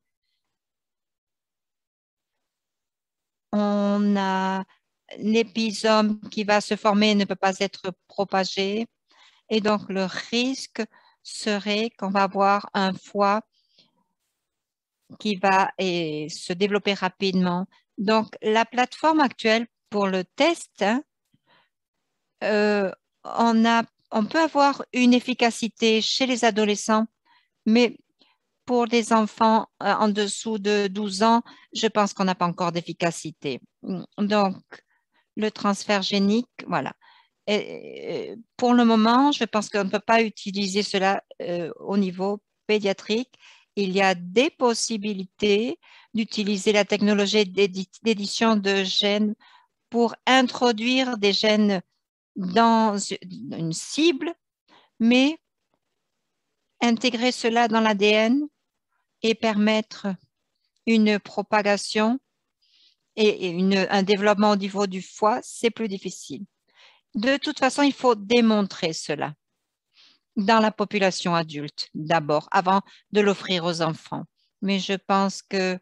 on a l'épisome qui va se former ne peut pas être propagé et donc le risque serait qu'on va avoir un foie qui va et, se développer rapidement. Donc la plateforme actuelle pour le test, hein, euh, on a, on peut avoir une efficacité chez les adolescents, mais pour les enfants euh, en dessous de douze ans, je pense qu'on n'a pas encore d'efficacité. Donc, le transfert génique, voilà. Et pour le moment, je pense qu'on ne peut pas utiliser cela euh, au niveau pédiatrique. Il y a des possibilités d'utiliser la technologie d'édition de gènes pour introduire des gènes dans une cible, mais intégrer cela dans l'A D N et permettre une propagation et une, un développement au niveau du foie, c'est plus difficile. De toute façon, il faut démontrer cela dans la population adulte d'abord, avant de l'offrir aux enfants. Mais je pense que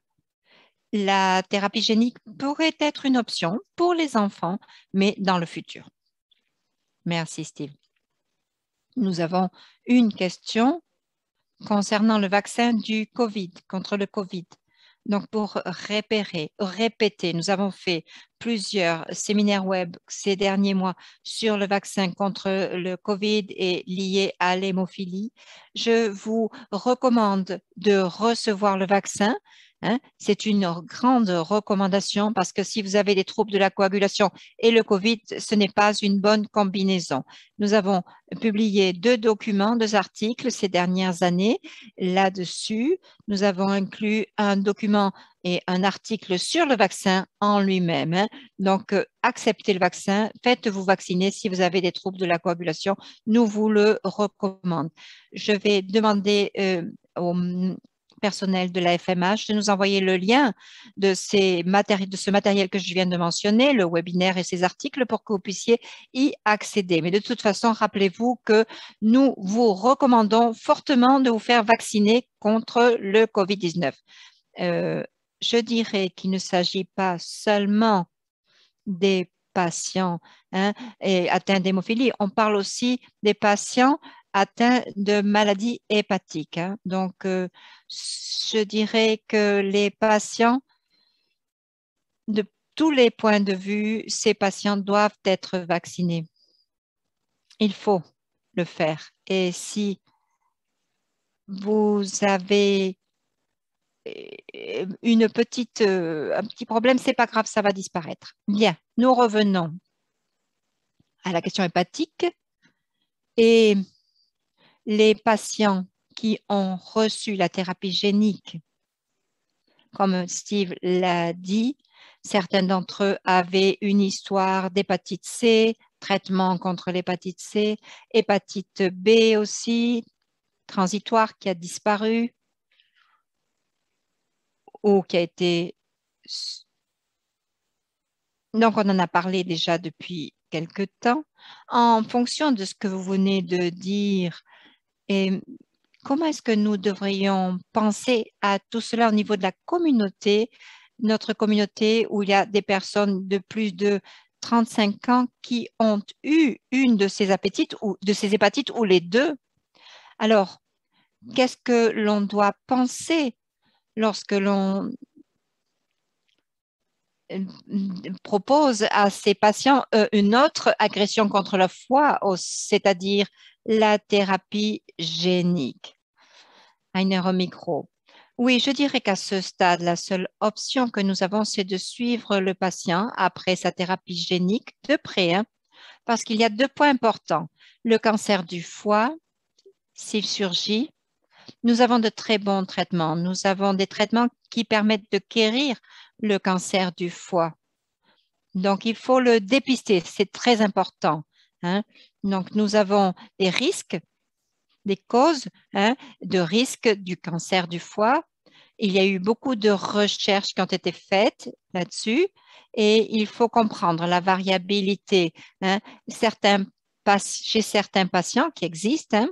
la thérapie génique pourrait être une option pour les enfants, mais dans le futur. Merci, Steve. Nous avons une question concernant le vaccin du COVID, contre le COVID. Donc, pour répéter, répéter, nous avons fait plusieurs séminaires web ces derniers mois sur le vaccin contre le COVID et lié à l'hémophilie. Je vous recommande de recevoir le vaccin. Hein. C'est une grande recommandation parce que si vous avez des troubles de la coagulation et le COVID, ce n'est pas une bonne combinaison. Nous avons publié deux documents, deux articles ces dernières années là-dessus. Nous avons inclus un document et un article sur le vaccin en lui-même. Hein. Donc, euh, acceptez le vaccin, faites-vous vacciner si vous avez des troubles de la coagulation. Nous vous le recommandons. Je vais demander euh, au personnel de la F M H de nous envoyer le lien de, ces matéri- de ce matériel que je viens de mentionner, le webinaire et ses articles, pour que vous puissiez y accéder. Mais de toute façon, rappelez-vous que nous vous recommandons fortement de vous faire vacciner contre le COVID dix-neuf. Euh, je dirais qu'il ne s'agit pas seulement des patients hein, et atteints d'hémophilie, on parle aussi des patients atteints de maladies hépatiques. Hein. Donc, euh, je dirais que les patients, de tous les points de vue, ces patients doivent être vaccinés. Il faut le faire. Et si vous avez une petite, euh, un petit problème, c'est pas grave, ça va disparaître. Bien, nous revenons à la question hépatique et les patients qui ont reçu la thérapie génique, comme Steve l'a dit, certains d'entre eux avaient une histoire d'hépatite C, traitement contre l'hépatite C, hépatite B aussi, transitoire qui a disparu ou qui a été... Donc, on en a parlé déjà depuis quelque temps. En fonction de ce que vous venez de dire, et comment est-ce que nous devrions penser à tout cela au niveau de la communauté, notre communauté où il y a des personnes de plus de trente-cinq ans qui ont eu une de ces hépatites ou de ces hépatites ou les deux? Alors, qu'est-ce que l'on doit penser lorsque l'on propose à ces patients euh, une autre agression contre le foie, c'est-à-dire la thérapie génique? Heiner au micro. Oui, je dirais qu'à ce stade, la seule option que nous avons, c'est de suivre le patient après sa thérapie génique de près, hein, parce qu'il y a deux points importants. Le cancer du foie, s'il surgit, nous avons de très bons traitements. Nous avons des traitements qui permettent de guérir le cancer du foie. Donc, il faut le dépister, c'est très important. Hein. Donc, nous avons des risques, des causes hein, de risque du cancer du foie. Il y a eu beaucoup de recherches qui ont été faites là-dessus et il faut comprendre la variabilité hein, certains, chez certains patients qui existent. Hein.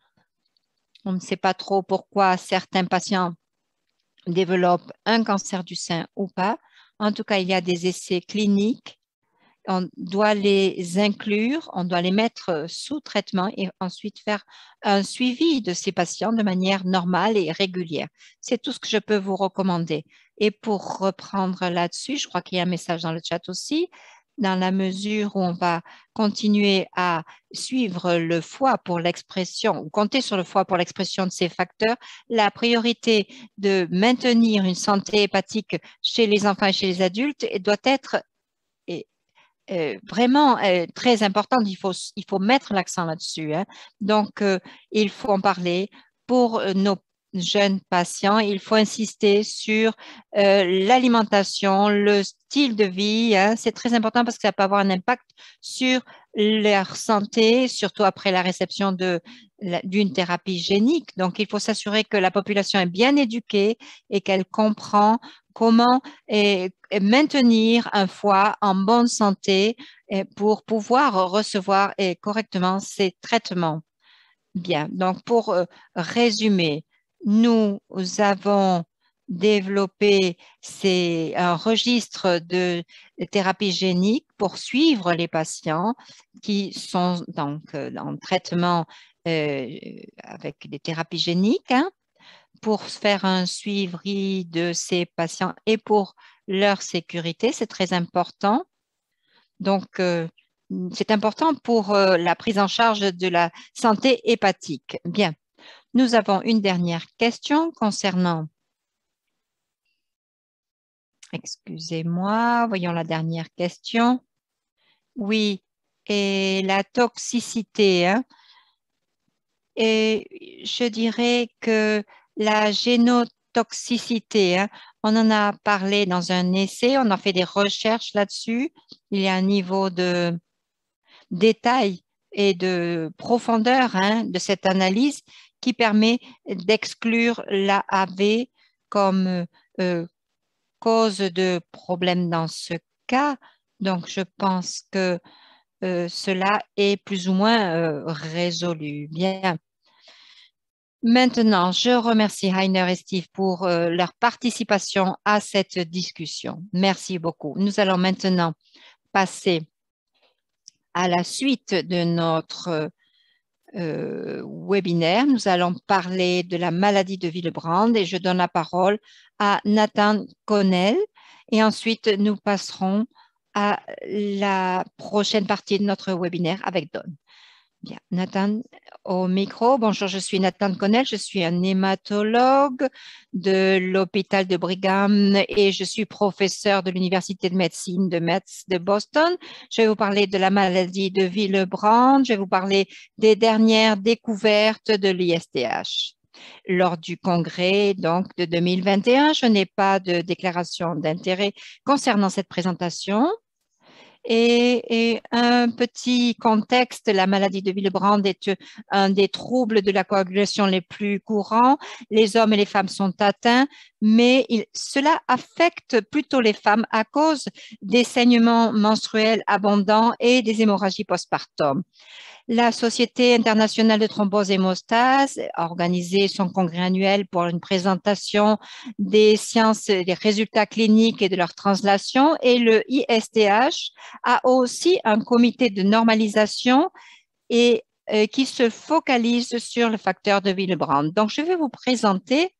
On ne sait pas trop pourquoi certains patients développent un cancer du sein ou pas. En tout cas, il y a des essais cliniques. On doit les inclure, on doit les mettre sous traitement et ensuite faire un suivi de ces patients de manière normale et régulière. C'est tout ce que je peux vous recommander. Et pour reprendre là-dessus, je crois qu'il y a un message dans le chat aussi, dans la mesure où on va continuer à suivre le foie pour l'expression, ou compter sur le foie pour l'expression de ces facteurs, la priorité de maintenir une santé hépatique chez les enfants et chez les adultes doit être Euh, vraiment euh, très importante. Il faut, il faut mettre l'accent là-dessus. Hein. Donc, euh, il faut en parler pour euh, nos jeunes patients. Il faut insister sur euh, l'alimentation, le style de vie. Hein. C'est très important parce que ça peut avoir un impact sur leur santé, surtout après la réception de, d'une thérapie génique. Donc, il faut s'assurer que la population est bien éduquée et qu'elle comprend comment et, et maintenir un foie en bonne santé et pour pouvoir recevoir et correctement ces traitements. Bien, donc pour euh, résumer, nous avons développé ces, un registre de thérapie génique pour suivre les patients qui sont donc euh, en traitement euh, avec des thérapies géniques. Hein, pour faire un suivi de ces patients et pour leur sécurité, c'est très important. Donc, euh, c'est important pour euh, la prise en charge de la santé hépatique. Bien, nous avons une dernière question concernant, excusez-moi, voyons la dernière question. Oui, et la toxicité. Hein? Et je dirais que la génotoxicité, hein, on en a parlé dans un essai, on a fait des recherches là-dessus. Il y a un niveau de détail et de profondeur hein, de cette analyse qui permet d'exclure l'A A V comme euh, cause de problème dans ce cas. Donc, je pense que euh, cela est plus ou moins euh, résolu. Bien. Maintenant, je remercie Heiner et Steve pour euh, leur participation à cette discussion. Merci beaucoup. Nous allons maintenant passer à la suite de notre euh, webinaire. Nous allons parler de la maladie de Willebrand et je donne la parole à Nathan Connell et ensuite nous passerons à la prochaine partie de notre webinaire avec Don. Bien, Nathan au micro. Bonjour, je suis Nathan Connell, je suis un hématologue de l'hôpital de Brigham et je suis professeur de l'Université de médecine de Metz de Boston. Je vais vous parler de la maladie de Willebrand, je vais vous parler des dernières découvertes de l'I S T H. Lors du congrès donc, de deux mille vingt et un, je n'ai pas de déclaration d'intérêt concernant cette présentation. Et, et un petit contexte, la maladie de Willebrand est un des troubles de la coagulation les plus courants. Les hommes et les femmes sont atteints, mais il, cela affecte plutôt les femmes à cause des saignements menstruels abondants et des hémorragies postpartum. La Société internationale de thrombose et hémostase a organisé son congrès annuel pour une présentation des sciences, des résultats cliniques et de leur translation. Et le I S T H a aussi un comité de normalisation et euh, qui se focalise sur le facteur de Willebrand. Donc, je vais vous présenter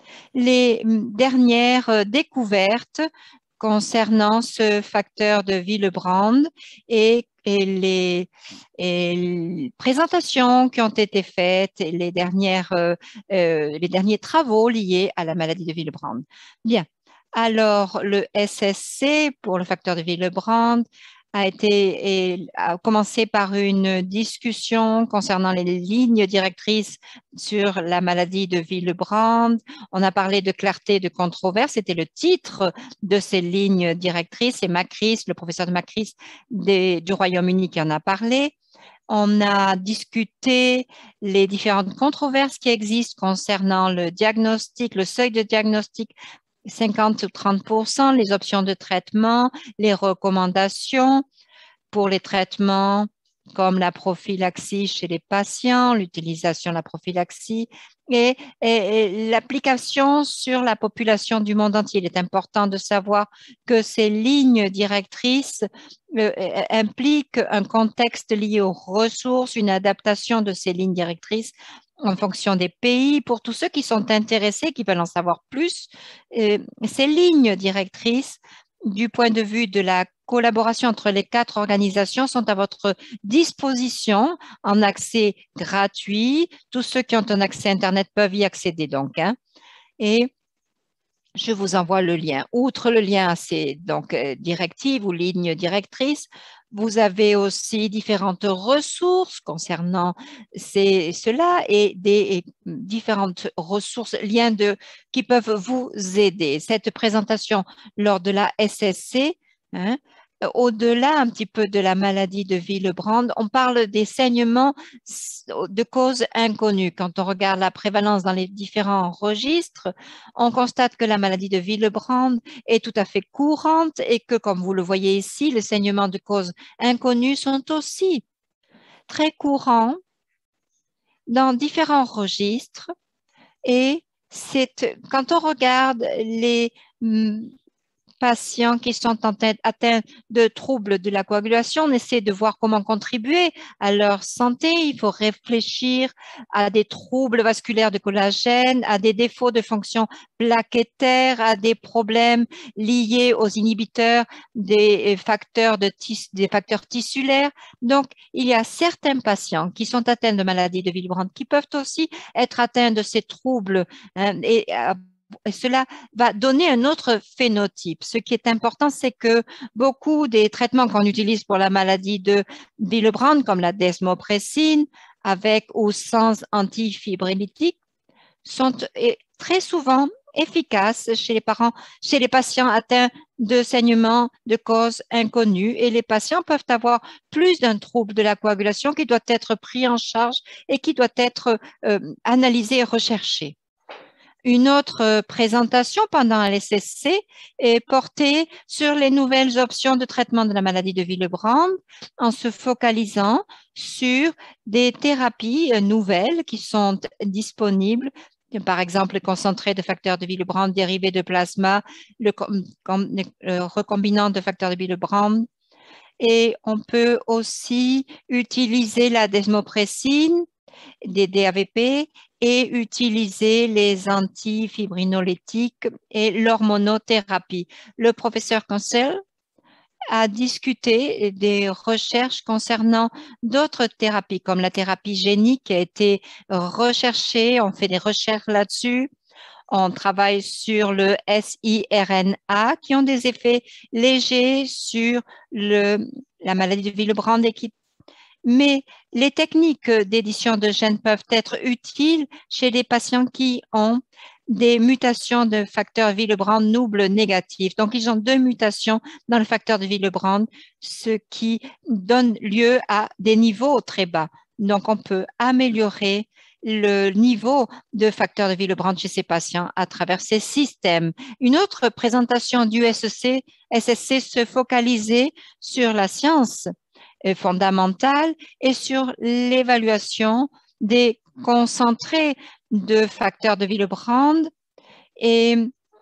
les dernières découvertes concernant ce facteur de Willebrand et, et, les, et les présentations qui ont été faites et les, dernières, euh, euh, les derniers travaux liés à la maladie de Willebrand. Bien, alors le S S C pour le facteur de Willebrand a été et a commencé par une discussion concernant les lignes directrices sur la maladie de Willebrand. On a parlé de clarté de controverse, c'était le titre de ces lignes directrices. C'est Macris, le professeur de Macris des, du Royaume-Uni qui en a parlé. On a discuté les différentes controverses qui existent concernant le diagnostic, le seuil de diagnostic, cinquante ou trente pour cent, les options de traitement, les recommandations pour les traitements comme la prophylaxie chez les patients, l'utilisation de la prophylaxie et, et, et l'application sur la population du monde entier. Il est important de savoir que ces lignes directrices euh, impliquent un contexte lié aux ressources, une adaptation de ces lignes directrices en fonction des pays. Pour tous ceux qui sont intéressés, qui veulent en savoir plus, euh, ces lignes directrices, du point de vue de la collaboration entre les quatre organisations, sont à votre disposition en accès gratuit. Tous ceux qui ont un accès Internet peuvent y accéder donc. Hein. Et je vous envoie le lien. Outre le lien à ces donc, euh, directives ou lignes directrices, vous avez aussi différentes ressources concernant ces, cela et des et différentes ressources, liens de, qui peuvent vous aider. Cette présentation lors de la S S C, hein, au-delà un petit peu de la maladie de Willebrand, on parle des saignements de causes inconnues. Quand on regarde la prévalence dans les différents registres, on constate que la maladie de Willebrand est tout à fait courante et que, comme vous le voyez ici, les saignements de causes inconnues sont aussi très courants dans différents registres. Et c'est quand on regarde les patients qui sont atteints de troubles de la coagulation, on essaie de voir comment contribuer à leur santé. Il faut réfléchir à des troubles vasculaires de collagène, à des défauts de fonction plaquettaire, à des problèmes liés aux inhibiteurs des facteurs, de tis, des facteurs tissulaires. Donc, il y a certains patients qui sont atteints de maladie de Willebrand qui peuvent aussi être atteints de ces troubles hein, et Et cela va donner un autre phénotype. Ce qui est important, c'est que beaucoup des traitements qu'on utilise pour la maladie de Willebrand, comme la desmopressine, avec ou sans antifibrillitique, sont très souvent efficace chez les parents, chez les patients atteints de saignements de cause inconnue, et les patients peuvent avoir plus d'un trouble de la coagulation qui doit être pris en charge et qui doit être euh, analysé et recherché. Une autre présentation pendant l'S S C est portée sur les nouvelles options de traitement de la maladie de Willebrand en se focalisant sur des thérapies nouvelles qui sont disponibles, par exemple le concentré de facteurs de Willebrand dérivé de plasma, le, le recombinant de facteurs de Willebrand. Et on peut aussi utiliser la desmopressine, des D A V P, et utiliser les antifibrinolytiques et l'hormonothérapie. Le professeur Cancel a discuté des recherches concernant d'autres thérapies, comme la thérapie génique qui a été recherchée. On fait des recherches là-dessus. On travaille sur le S I R N A qui ont des effets légers sur le, la maladie de Willebrand et qui mais les techniques d'édition de gènes peuvent être utiles chez les patients qui ont des mutations de facteurs Willebrand double négatifs. Donc, ils ont deux mutations dans le facteur de Willebrand, ce qui donne lieu à des niveaux très bas. Donc, on peut améliorer le niveau de facteurs de Willebrand chez ces patients à travers ces systèmes. Une autre présentation du S S C se focalisait sur la science fondamentale et sur l'évaluation des concentrés de facteurs de Willebrand. Et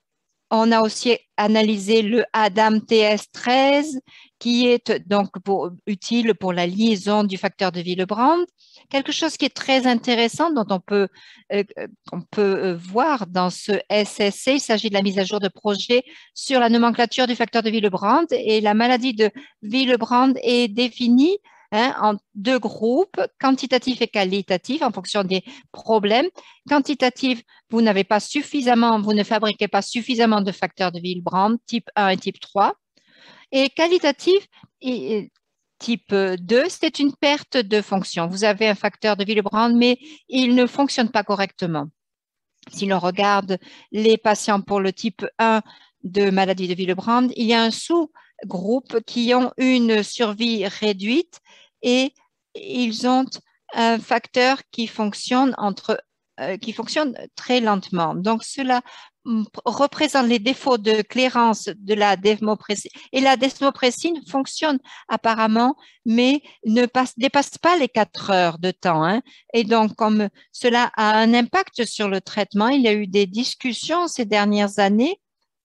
on a aussi analysé le ADAM T S treize qui est donc pour, utile pour la liaison du facteur de Willebrand. Quelque chose qui est très intéressant dont on peut, euh, on peut voir dans ce S S C, il s'agit de la mise à jour de projet sur la nomenclature du facteur de Willebrand, et la maladie de Willebrand est définie hein, en deux groupes, quantitatif et qualitatif, en fonction des problèmes. Quantitatif, vous n'avez pas suffisamment, vous ne fabriquez pas suffisamment de facteurs de Willebrand, type un et type trois. Et qualitatif, et, type deux, c'est une perte de fonction. Vous avez un facteur de Willebrand, mais il ne fonctionne pas correctement. Si l'on regarde les patients pour le type un de maladie de Willebrand, il y a un sous-groupe qui ont une survie réduite et ils ont un facteur qui fonctionne, entre, euh, qui fonctionne très lentement. Donc, cela représente les défauts de clairance de la desmopressine. Et la desmopressine fonctionne apparemment, mais ne passe, dépasse pas les quatre heures de temps. Hein. Et donc, comme cela a un impact sur le traitement, il y a eu des discussions ces dernières années.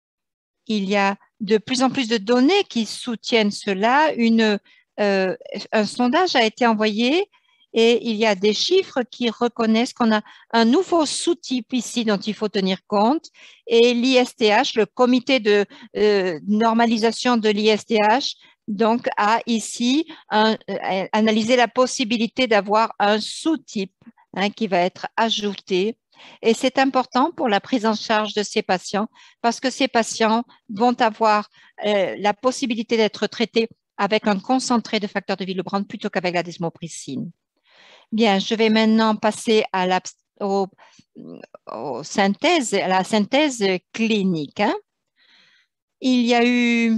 Il y a de plus en plus de données qui soutiennent cela. Une, euh, un sondage a été envoyé et il y a des chiffres qui reconnaissent qu'on a un nouveau sous-type ici dont il faut tenir compte. Et l'I S T H, le comité de euh, normalisation de l'I S T H, donc a ici un, euh, analysé la possibilité d'avoir un sous-type hein, qui va être ajouté. Et c'est important pour la prise en charge de ces patients parce que ces patients vont avoir euh, la possibilité d'être traités avec un concentré de facteur de Willebrand plutôt qu'avec la desmopressine. Bien, je vais maintenant passer à la au, au synthèse, à la synthèse clinique. Hein. Il y a eu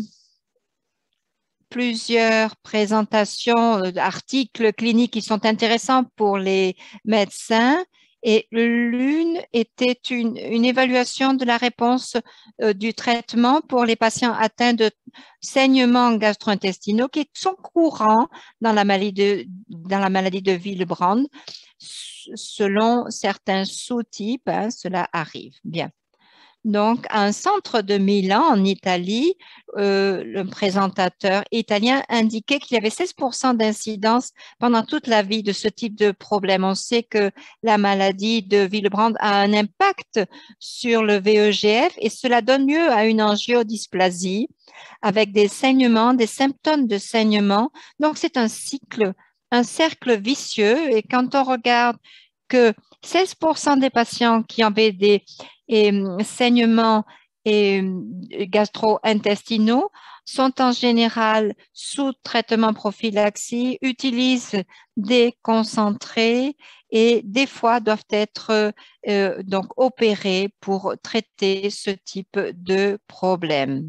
plusieurs présentations d'articles cliniques qui sont intéressants pour les médecins. Et l'une était une, une évaluation de la réponse euh, du traitement pour les patients atteints de saignements gastro-intestinaux qui sont courants dans la maladie de, dans la maladie de Willebrand. Selon certains sous-types, hein, cela arrive. Bien. Donc, à un centre de Milan, en Italie, euh, le présentateur italien indiquait qu'il y avait seize pour cent d'incidence pendant toute la vie de ce type de problème. On sait que la maladie de Willebrand a un impact sur le V E G F et cela donne lieu à une angiodysplasie avec des saignements, des symptômes de saignement. Donc, c'est un cycle, un cercle vicieux. Et quand on regarde que seize pour cent des patients qui avaient des et saignements et gastro-intestinaux sont en général sous traitement prophylaxie, utilisent des concentrés et des fois doivent être euh, donc opérés pour traiter ce type de problème.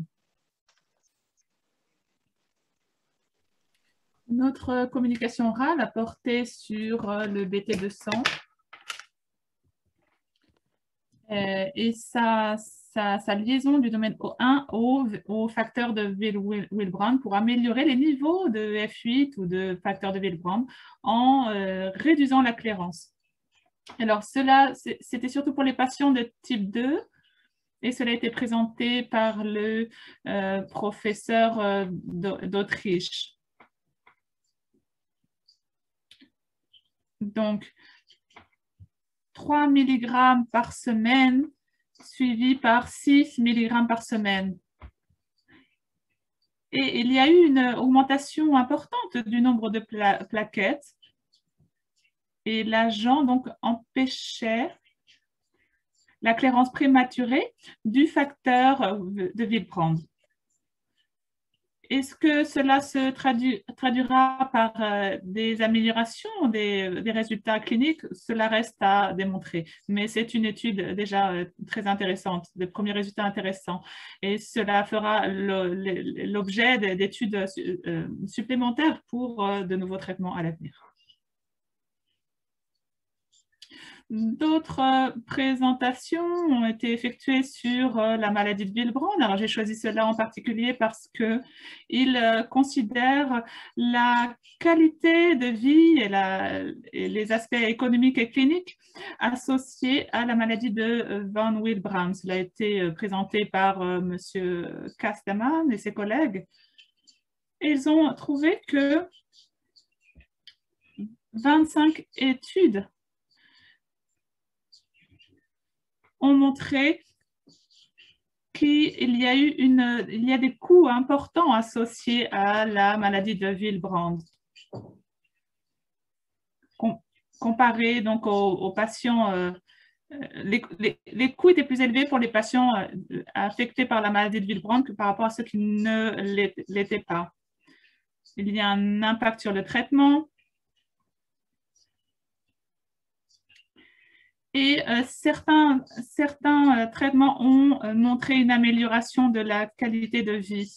Notre communication orale a porté sur le B T deux cents euh, et sa, sa, sa liaison du domaine O un au, au facteur de Willebrand pour améliorer les niveaux de F huit ou de facteur de Willebrand en euh, réduisant la clairance. Alors, cela, c'était surtout pour les patients de type deux et cela a été présenté par le euh, professeur euh, d'Autriche. Donc, trois milligrammes par semaine suivi par six milligrammes par semaine. Et il y a eu une augmentation importante du nombre de pla plaquettes et l'agent donc empêchait la clairance prématurée du facteur de Willebrand. Est-ce que cela se tradu traduira par euh, des améliorations des, des résultats cliniques? Cela reste à démontrer, mais c'est une étude déjà euh, très intéressante, des premiers résultats intéressants, et cela fera l'objet d'études euh, supplémentaires pour euh, de nouveaux traitements à l'avenir. D'autres présentations ont été effectuées sur la maladie de Willebrand. Alors, j'ai choisi cela en particulier parce qu'il considère la qualité de vie et, la, et les aspects économiques et cliniques associés à la maladie de Van Willebrand. Cela a été présenté par M. Kasteman et ses collègues. Et ils ont trouvé que vingt-cinq études ont montré qu'il y a eu une, il y a des coûts importants associés à la maladie de Willebrand. Com comparé donc aux, aux patients, euh, les, les, les coûts étaient plus élevés pour les patients euh, affectés par la maladie de Willebrand que par rapport à ceux qui ne l'étaient pas. Il y a un impact sur le traitement. Et euh, certains, certains euh, traitements ont euh, montré une amélioration de la qualité de vie.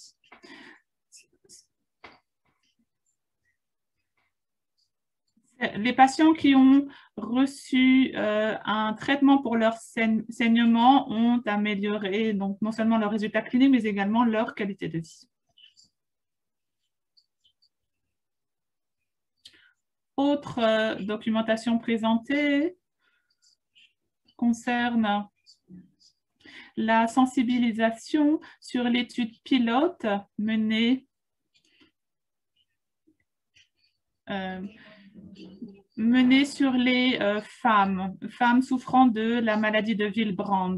Les patients qui ont reçu euh, un traitement pour leur saignement ont amélioré donc, non seulement leurs résultats cliniques, mais également leur qualité de vie. Autre euh, documentation présentée concerne la sensibilisation sur l'étude pilote menée, euh, menée sur les euh, femmes, femmes souffrant de la maladie de Willebrand.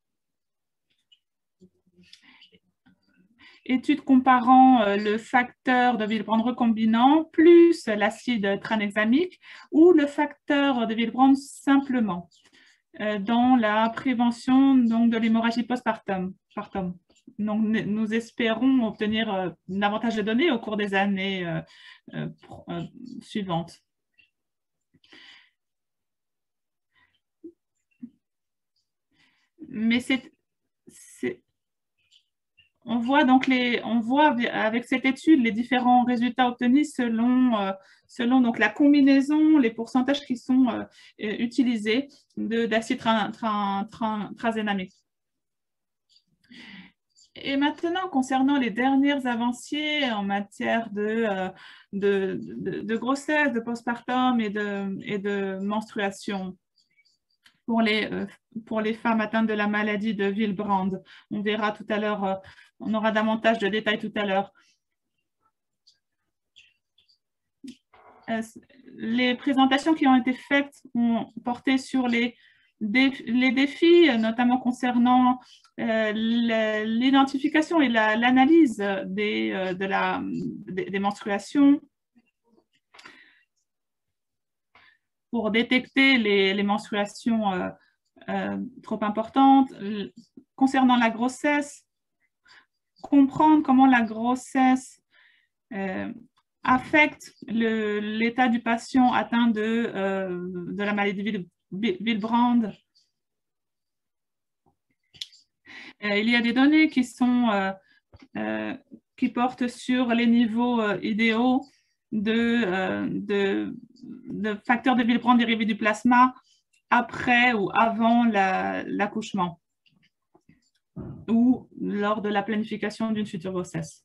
Étude comparant euh, le facteur de Willebrand recombinant plus l'acide tranexamique ou le facteur de Willebrand simplement dans la prévention donc, de l'hémorragie postpartum. Donc, nous espérons obtenir euh, davantage de données au cours des années euh, euh, euh, suivantes. Mais c'est, on voit donc les, on voit avec cette étude les différents résultats obtenus selon euh, selon donc la combinaison, les pourcentages qui sont euh, utilisés d'acide tranexamique. Et maintenant, concernant les dernières avancées en matière de, euh, de, de, de grossesse, de postpartum et de, et de menstruation pour les, euh, pour les femmes atteintes de la maladie de Willebrand, on verra tout à l'heure, euh, on aura davantage de détails tout à l'heure. Les présentations qui ont été faites ont porté sur les, les défis, notamment concernant euh, l'identification et l'analyse la, des, euh, de la, des, des menstruations pour détecter les, les menstruations euh, euh, trop importante. Concernant la grossesse, comprendre comment la grossesse euh, affecte l'état du patient atteint de, euh, de la maladie de Willebrand. Euh, il y a des données qui, sont, euh, euh, qui portent sur les niveaux euh, idéaux de, euh, de, de facteurs de Willebrand dérivés du plasma après ou avant l'accouchement la, ou lors de la planification d'une future grossesse.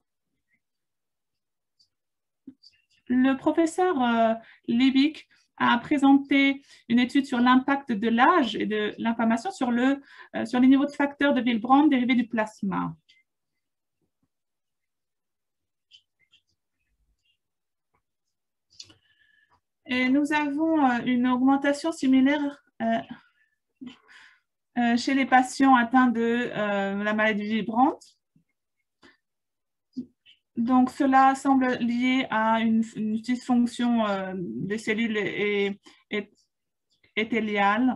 Le professeur euh, Liebig a présenté une étude sur l'impact de l'âge et de l'inflammation sur, le, euh, sur les niveaux de facteurs de Willebrand dérivés du plasma. Et nous avons euh, une augmentation similaire euh, euh, chez les patients atteints de euh, la maladie Willebrand. Donc, cela semble lié à une, une dysfonction euh, des cellules et, et, épithéliales.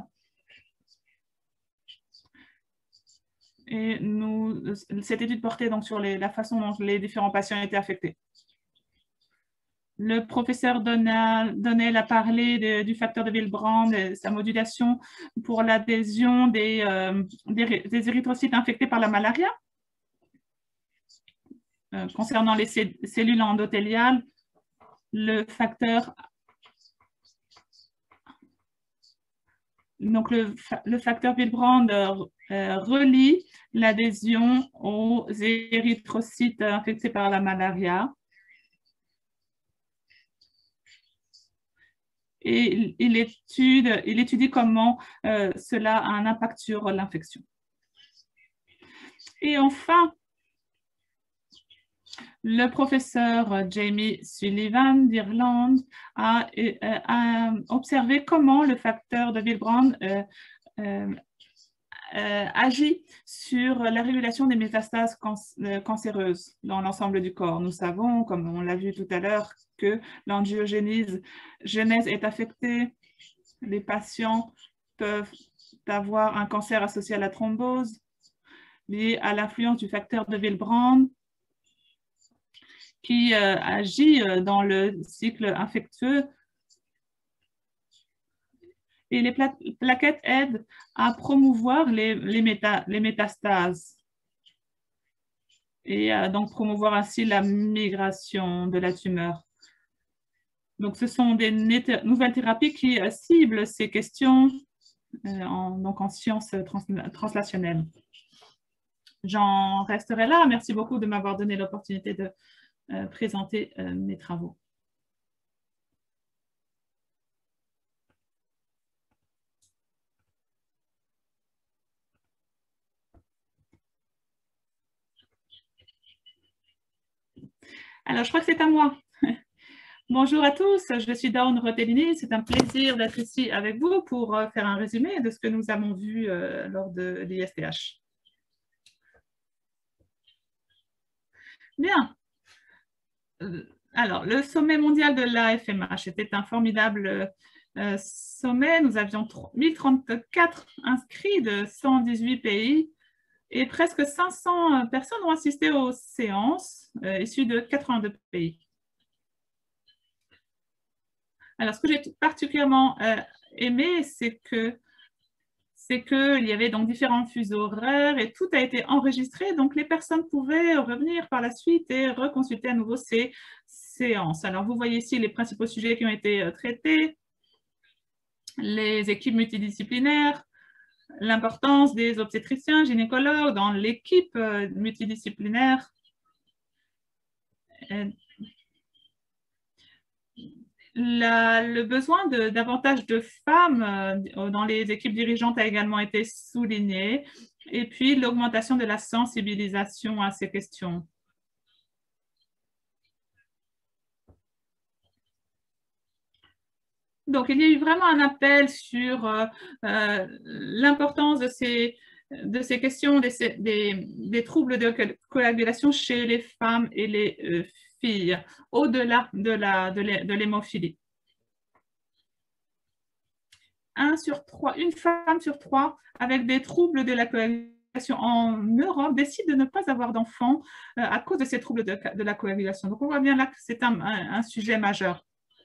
Et nous, cette étude portait donc sur les, la façon dont les différents patients étaient affectés. Le professeur Donnell a parlé de, du facteur de Willebrand et sa modulation pour l'adhésion des, euh, des, des érythrocytes infectés par la malaria. Euh, concernant les cellules endothéliales, le facteur, donc le, le facteur Willebrand euh, relie l'adhésion aux érythrocytes infectés par la malaria. Et il étudie, il étudie comment euh, cela a un impact sur l'infection. Et enfin, le professeur Jamie Sullivan d'Irlande a, a observé comment le facteur de Willebrand euh, euh, euh, agit sur la régulation des métastases cancéreuses dans l'ensemble du corps. Nous savons, comme on l'a vu tout à l'heure, que l'angiogénèse est affectée. Les patients peuvent avoir un cancer associé à la thrombose lié à l'influence du facteur de Willebrand qui euh, agit dans le cycle infectieux. Et les pla plaquettes aident à promouvoir les, les, méta les métastases et à donc promouvoir ainsi la migration de la tumeur. Donc, ce sont des nouvelles thérapies qui euh, ciblent ces questions euh, en, donc en sciences trans translationnelles. J'en resterai là. Merci beaucoup de m'avoir donné l'opportunité de euh, présenter euh, mes travaux. Alors, je crois que c'est à moi. Bonjour à tous, je suis Dawn Rotellini. C'est un plaisir d'être ici avec vous pour faire un résumé de ce que nous avons vu euh, lors de l'I S T H. Bien. Alors, le sommet mondial de l'A F M H était un formidable euh, sommet. Nous avions mille trente-quatre inscrits de cent dix-huit pays et presque cinq cents personnes ont assisté aux séances euh, issues de quatre-vingt-deux pays. Alors, ce que j'ai particulièrement euh, aimé, c'est que c'est qu'il y avait donc différents fuseaux horaires et tout a été enregistré. Donc, les personnes pouvaient revenir par la suite et reconsulter à nouveau ces séances. Alors, vous voyez ici les principaux sujets qui ont été euh, traités, les équipes multidisciplinaires, l'importance des obstétriciens, gynécologues dans l'équipe euh, multidisciplinaire, et La, le besoin de davantage de femmes euh, dans les équipes dirigeantes a également été souligné, et puis l'augmentation de la sensibilisation à ces questions. Donc, il y a eu vraiment un appel sur euh, euh, l'importance de ces, de ces questions, des, des, des troubles de coagulation chez les femmes et les euh, filles, au-delà de l'hémophilie. un sur trois, une femme sur trois avec des troubles de la coagulation en Europe décide de ne pas avoir d'enfants euh, à cause de ces troubles de, de la coagulation. Donc, on voit bien là que c'est un, un, un sujet majeur.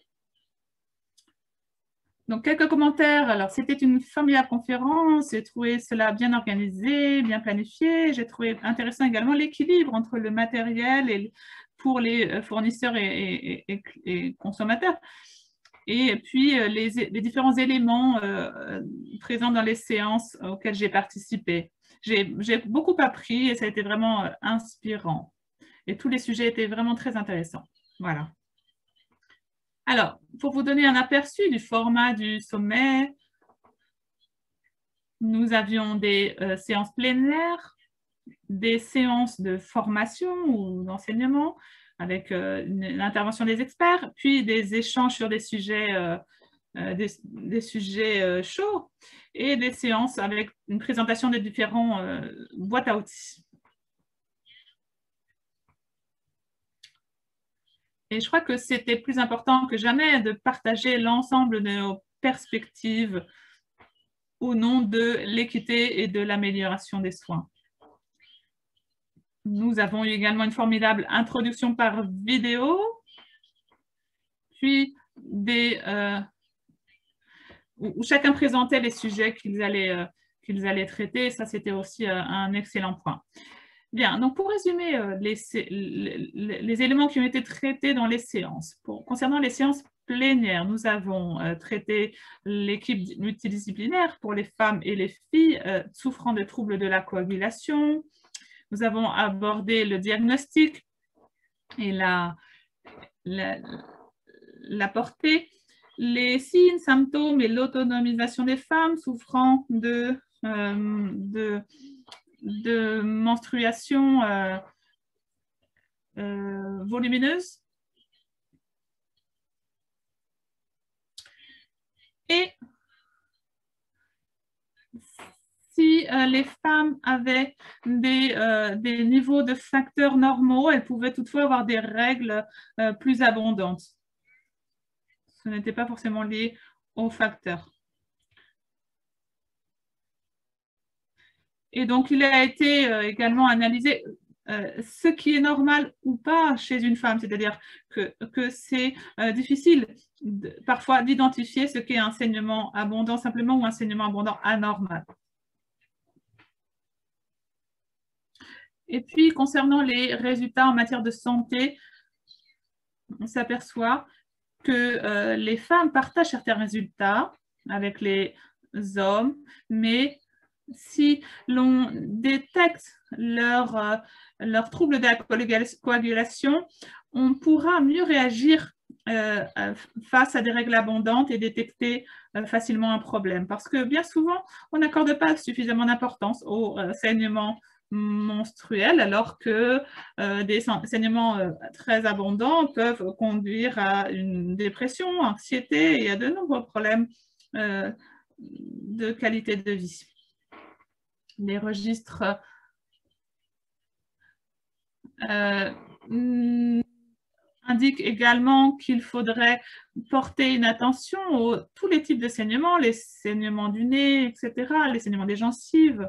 Donc, quelques commentaires. Alors, c'était une formidable conférence. J'ai trouvé cela bien organisé, bien planifié. J'ai trouvé intéressant également l'équilibre entre le matériel et, pour les fournisseurs et, et, et, et consommateurs. Et puis, les, les différents éléments euh, présents dans les séances auxquelles j'ai participé. J'ai beaucoup appris et ça a été vraiment euh, inspirant. Et tous les sujets étaient vraiment très intéressants. Voilà. Alors, pour vous donner un aperçu du format du sommet, nous avions des euh, séances plénières, des séances de formation ou d'enseignement avec euh, l'intervention des experts, puis des échanges sur des sujets, euh, euh, des, des sujets euh, chauds et des séances avec une présentation des différents euh, boîtes à outils. Et je crois que c'était plus important que jamais de partager l'ensemble de nos perspectives au nom de l'équité et de l'amélioration des soins. Nous avons eu également une formidable introduction par vidéo, puis des, euh, où chacun présentait les sujets qu'ils allaient, euh, qu'ils allaient traiter. Ça, c'était aussi euh, un excellent point. Bien, donc pour résumer euh, les, les, les éléments qui ont été traités dans les séances. Pour, concernant les séances plénières, nous avons euh, traité l'équipe multidisciplinaire pour les femmes et les filles euh, souffrant de troubles de la coagulation. Nous avons abordé le diagnostic et la, la, la portée, les signes, symptômes et l'autonomisation des femmes souffrant de, euh, de de menstruation euh, euh, volumineuse. Et si euh, les femmes avaient des, euh, des niveaux de facteurs normaux, elles pouvaient toutefois avoir des règles euh, plus abondantes. Ce n'était pas forcément lié aux facteurs. Et donc, il a été euh, également analysé euh, ce qui est normal ou pas chez une femme, c'est-à-dire que, que c'est euh, difficile de, parfois d'identifier ce qu'est un saignement abondant simplement ou un saignement abondant anormal. Et puis, concernant les résultats en matière de santé, on s'aperçoit que euh, les femmes partagent certains résultats avec les hommes, mais si l'on détecte leur, euh, leur trouble de la coagulation, on pourra mieux réagir euh, face à des règles abondantes et détecter euh, facilement un problème. Parce que bien souvent, on n'accorde pas suffisamment d'importance au euh, saignement menstruel, alors que euh, des saignements euh, très abondants peuvent conduire à une dépression, anxiété et à de nombreux problèmes euh, de qualité de vie. Les registres euh, indiquent également qu'il faudrait porter une attention à tous les types de saignements, les saignements du nez, et cetera, les saignements des gencives.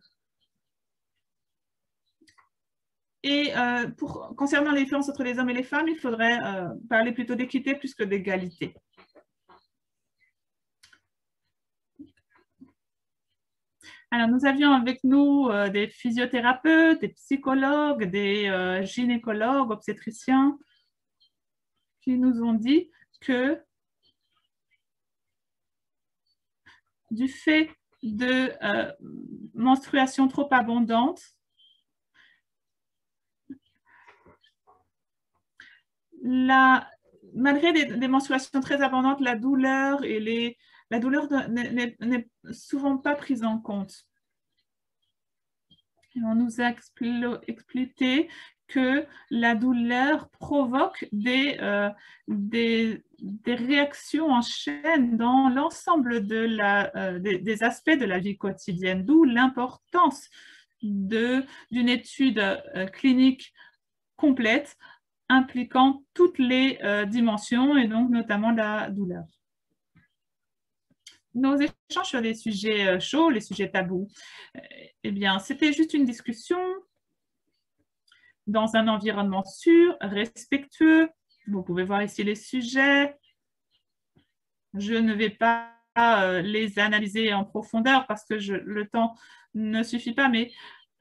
Et euh, pour, concernant les différences entre les hommes et les femmes, il faudrait euh, parler plutôt d'équité plus que d'égalité. Alors, nous avions avec nous euh, des physiothérapeutes, des psychologues, des euh, gynécologues, obstétriciens, qui nous ont dit que du fait de euh, menstruations trop abondantes, la, malgré des, des menstruations très abondantes, la douleur et les, la douleur n'est souvent pas prise en compte. Et on nous a expliqué que la douleur provoque des, euh, des, des réactions en chaîne dans l'ensemble de la, euh, des, des aspects de la vie quotidienne, d'où l'importance d'une étude euh, clinique complète impliquant toutes les euh, dimensions et donc notamment la douleur. nos échanges sur les sujets chauds, les sujets tabous, eh bien, c'était juste une discussion dans un environnement sûr, respectueux. Vous pouvez voir ici les sujets. Je ne vais pas euh, les analyser en profondeur parce que je, le temps ne suffit pas, mais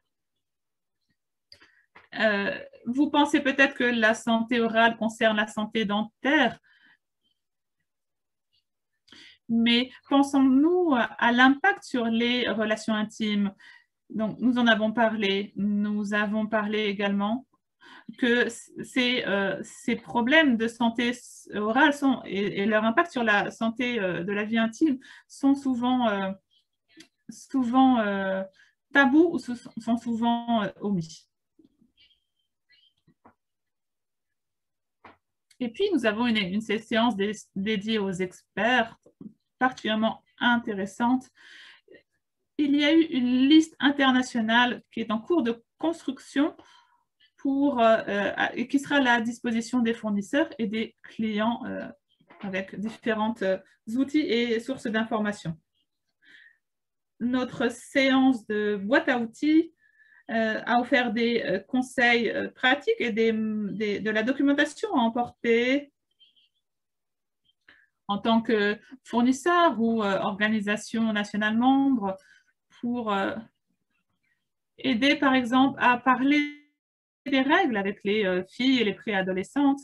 euh, vous pensez peut-être que la santé orale concerne la santé dentaire, mais pensons-nous à l'impact sur les relations intimes. Donc, nous en avons parlé. Nous avons parlé également que ces, euh, ces problèmes de santé orale sont, et, et leur impact sur la santé euh, de la vie intime sont souvent, euh, souvent euh, tabous ou sont souvent euh, omis. Et puis, nous avons une, une séance dé, dédiée aux experts particulièrement intéressante. Il y a eu une liste internationale qui est en cours de construction pour, euh, et qui sera à la disposition des fournisseurs et des clients euh, avec différents euh, outils et sources d'informations. Notre séance de boîte à outils euh, a offert des euh, conseils euh, pratiques et des, des, de la documentation à emporter en tant que fournisseur ou euh, organisation nationale membre pour euh, aider, par exemple, à parler des règles avec les euh, filles et les préadolescentes.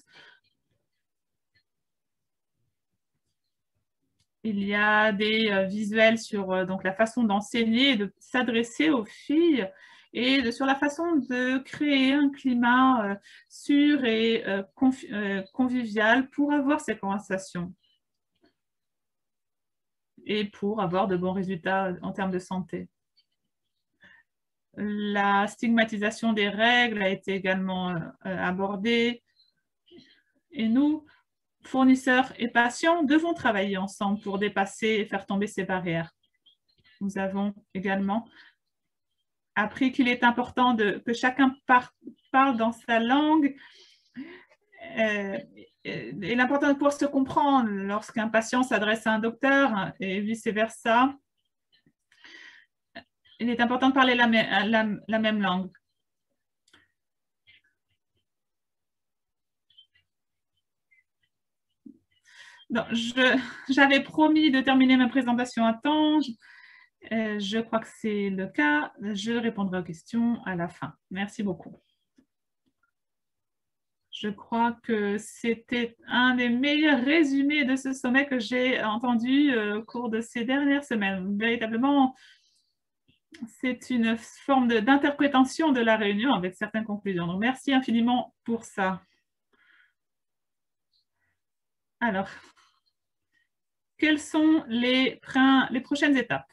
Il y a des euh, visuels sur euh, donc, la façon d'enseigner et de s'adresser aux filles et de, sur la façon de créer un climat euh, sûr et euh, euh, convivial pour avoir ces conversations et pour avoir de bons résultats en termes de santé. La stigmatisation des règles a été également euh, abordée et nous, fournisseurs et patients, devons travailler ensemble pour dépasser et faire tomber ces barrières. Nous avons également appris qu'il est important de, que chacun par, parle dans sa langue euh, et l'important de pouvoir se comprendre lorsqu'un patient s'adresse à un docteur et vice-versa. Il est important de parler la, la, la même langue. J'avais promis de terminer ma présentation à temps. Je, euh, je crois que c'est le cas. Je répondrai aux questions à la fin. Merci beaucoup. Je crois que c'était un des meilleurs résumés de ce sommet que j'ai entendu euh, au cours de ces dernières semaines. Véritablement, c'est une forme d'interprétation de, de la réunion avec certaines conclusions. Donc, merci infiniment pour ça. Alors, quelles sont les, les prochaines étapes?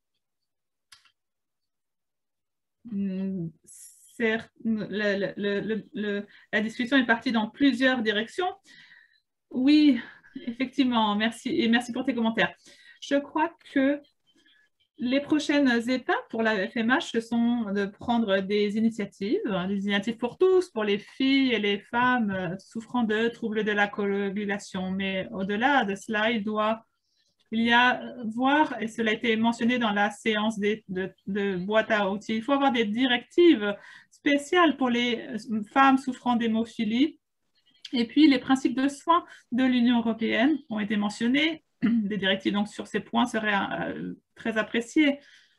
Certes, le, le, le, le, la discussion est partie dans plusieurs directions. Oui, effectivement, merci et merci pour tes commentaires. Je crois que les prochaines étapes pour la F M H, ce sont de prendre des initiatives, des initiatives pour tous, pour les filles et les femmes souffrant de troubles de la coagulation. Mais au-delà de cela, il doit il y a voir, et cela a été mentionné dans la séance de, de, de boîte à outils, il faut avoir des directives spéciales pour les femmes souffrant d'hémophilie. Et puis, les principes de soins de l'Union européenne ont été mentionnés. Des directives donc, sur ces points seraient euh, très appréciées.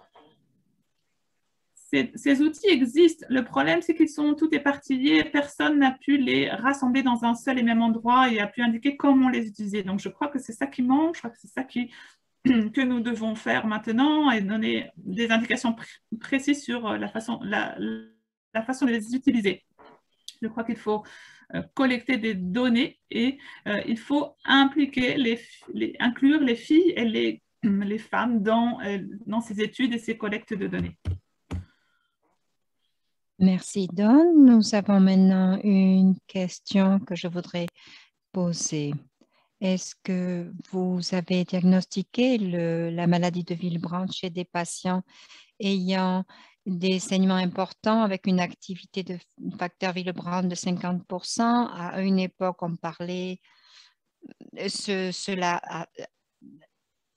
Ces, ces outils existent. Le problème, c'est qu'ils sont tout éparpillés. Personne n'a pu les rassembler dans un seul et même endroit et a pu indiquer comment les utiliser. Donc, je crois que c'est ça qui manque. Je crois que c'est ça qui, que nous devons faire maintenant et donner des indications pr précises sur la façon, la, la façon de les utiliser. Je crois qu'il faut euh, collecter des données et euh, il faut impliquer les, les, inclure les filles et les, les femmes dans, euh, dans ces études et ces collectes de données. Merci, Dawn. Nous avons maintenant une question que je voudrais poser. Est-ce que vous avez diagnostiqué le, la maladie de Willebrand chez des patients ayant des saignements importants avec une activité de facteur Willebrand de cinquante pour cent? À une époque, on parlait, ce, cela a,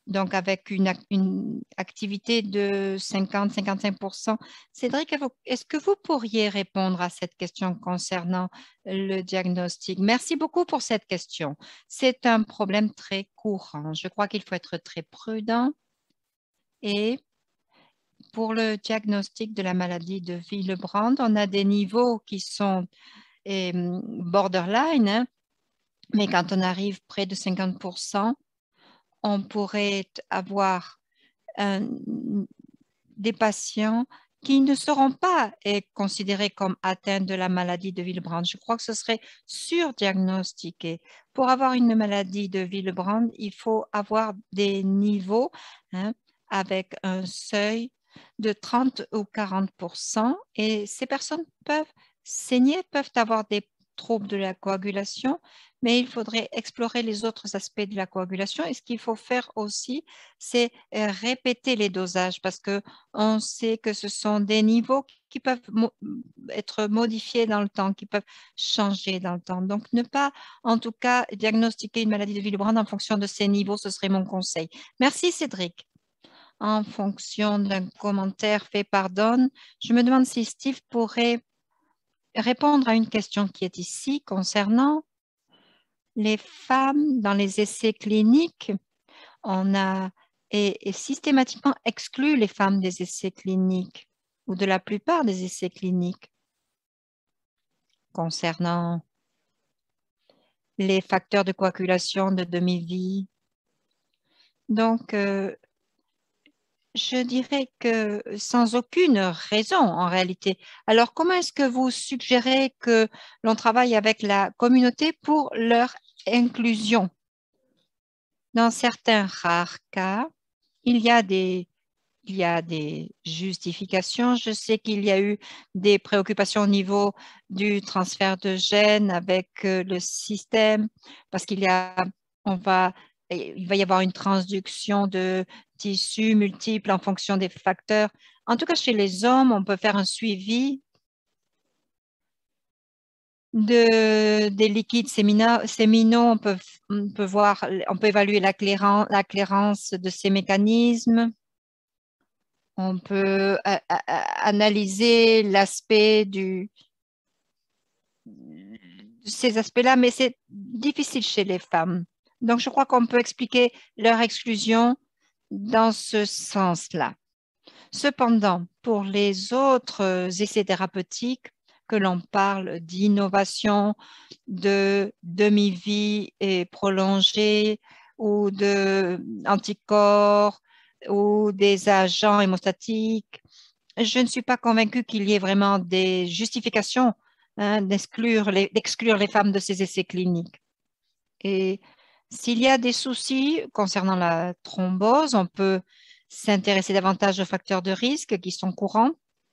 donc avec une, une activité de cinquante à cinquante-cinq pour cent. Cédric, est-ce que vous pourriez répondre à cette question concernant le diagnostic? Merci beaucoup pour cette question. C'est un problème très courant. Je crois qu'il faut être très prudent. Et pour le diagnostic de la maladie de Willebrand, on a des niveaux qui sont eh, borderline, hein, mais quand on arrive près de cinquante pour cent, on pourrait avoir un, des patients qui ne seront pas eh, considérés comme atteints de la maladie de Willebrand. Je crois que ce serait surdiagnostiqué. Pour avoir une maladie de Willebrand, il faut avoir des niveaux hein, avec un seuil de trente ou quarante pour cent et ces personnes peuvent saigner, peuvent avoir des troubles de la coagulation, mais il faudrait explorer les autres aspects de la coagulation. Et ce qu'il faut faire aussi, c'est répéter les dosages parce qu'on sait que ce sont des niveaux qui peuvent mo être modifiés dans le temps, qui peuvent changer dans le temps. Donc, ne pas, en tout cas, diagnostiquer une maladie de Willebrand en fonction de ces niveaux, ce serait mon conseil. Merci, Cédric. En fonction d'un commentaire fait par Don, je me demande si Steve pourrait répondre à une question qui est ici concernant les femmes dans les essais cliniques. On a et, et systématiquement exclu les femmes des essais cliniques ou de la plupart des essais cliniques concernant les facteurs de coagulation de demi-vie. Donc, euh, je dirais que sans aucune raison en réalité. Alors, comment est-ce que vous suggérez que l'on travaille avec la communauté pour leur inclusion? Dans certains rares cas, il y a des, il y a des justifications. Je sais qu'il y a eu des préoccupations au niveau du transfert de gènes avec euh, le système parce qu'il y a, on va, il va y avoir une transduction de tissus multiples en fonction des facteurs. En tout cas, chez les hommes, on peut faire un suivi de, des liquides séminaux. séminaux on, peut, on peut voir, on peut évaluer la clairance, la clairance de ces mécanismes. On peut a, a, analyser l'aspect du ces aspects-là, mais c'est difficile chez les femmes. Donc, je crois qu'on peut expliquer leur exclusion dans ce sens-là. Cependant, pour les autres essais thérapeutiques, que l'on parle d'innovation, de demi-vie et prolongée ou d'anticorps ou des agents hémostatiques, je ne suis pas convaincue qu'il y ait vraiment des justifications hein, d'exclure les, d'exclure les femmes de ces essais cliniques. Et s'il y a des soucis concernant la thrombose, on peut s'intéresser davantage aux facteurs de risque qui sont courants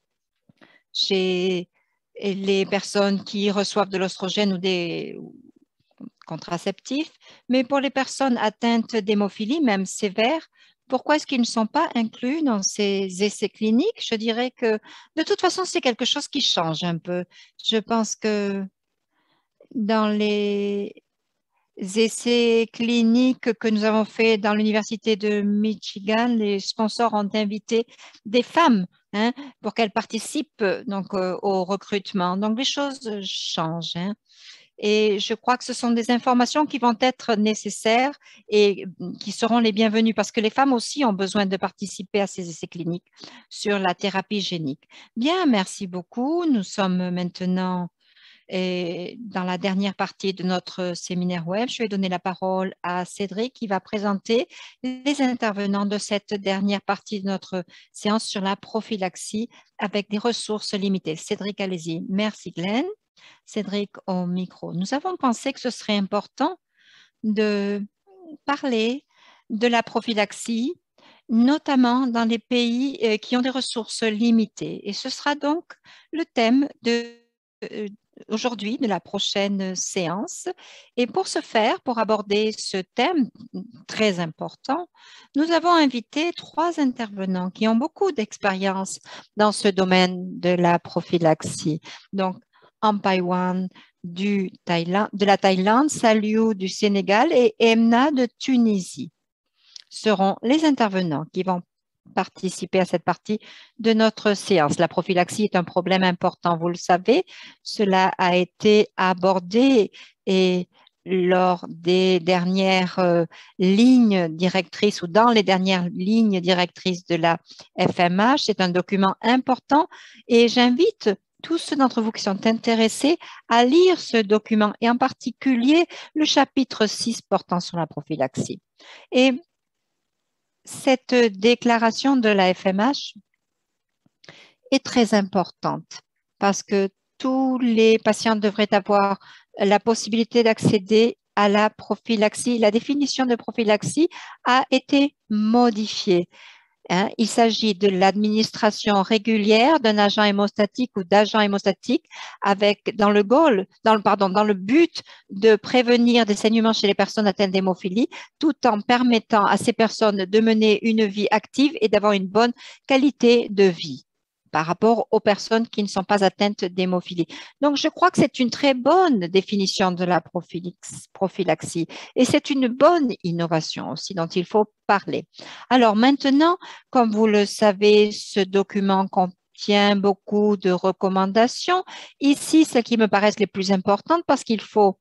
chez les personnes qui reçoivent de l'oestrogène ou des contraceptifs. Mais pour les personnes atteintes d'hémophilie, même sévère, pourquoi est-ce qu'ils ne sont pas inclus dans ces essais cliniques? Je dirais que de toute façon, c'est quelque chose qui change un peu. Je pense que dans les essais cliniques que nous avons faits dans l'Université de Michigan, les sponsors ont invité des femmes hein, pour qu'elles participent donc, euh, au recrutement. Donc, les choses changent. Hein. Et je crois que ce sont des informations qui vont être nécessaires et qui seront les bienvenues parce que les femmes aussi ont besoin de participer à ces essais cliniques sur la thérapie génique. Bien, merci beaucoup. Nous sommes maintenant et dans la dernière partie de notre séminaire web. Je vais donner la parole à Cédric qui va présenter les intervenants de cette dernière partie de notre séance sur la prophylaxie avec des ressources limitées. Cédric, allez-y. Merci Glenn. Cédric au micro. Nous avons pensé que ce serait important de parler de la prophylaxie, notamment dans les pays qui ont des ressources limitées. Et ce sera donc le thème de aujourd'hui de la prochaine séance. Et pour ce faire, pour aborder ce thème très important, nous avons invité trois intervenants qui ont beaucoup d'expérience dans ce domaine de la prophylaxie. Donc, Ampaiwan du Thaïlande, de la Thaïlande, Saliu du Sénégal et Emna de Tunisie. seront les intervenants qui vont participer à cette partie de notre séance. La prophylaxie est un problème important, vous le savez. Cela a été abordé et lors des dernières euh, lignes directrices ou dans les dernières lignes directrices de la F M H. C'est un document important et j'invite tous ceux d'entre vous qui sont intéressés à lire ce document et en particulier le chapitre six portant sur la prophylaxie. Et cette déclaration de la F M H est très importante parce que tous les patients devraient avoir la possibilité d'accéder à la prophylaxie. La définition de prophylaxie a été modifiée. Hein, il s'agit de l'administration régulière d'un agent hémostatique ou d'agents hémostatiques avec dans le goal, dans le pardon, dans le but de prévenir des saignements chez les personnes atteintes d'hémophilie, tout en permettant à ces personnes de mener une vie active et d'avoir une bonne qualité de vie par rapport aux personnes qui ne sont pas atteintes d'hémophilie. Donc, je crois que c'est une très bonne définition de la prophylaxie et c'est une bonne innovation aussi dont il faut parler. Alors maintenant, comme vous le savez, ce document contient beaucoup de recommandations. Ici, celles qui me paraissent les plus importantes parce qu'il faut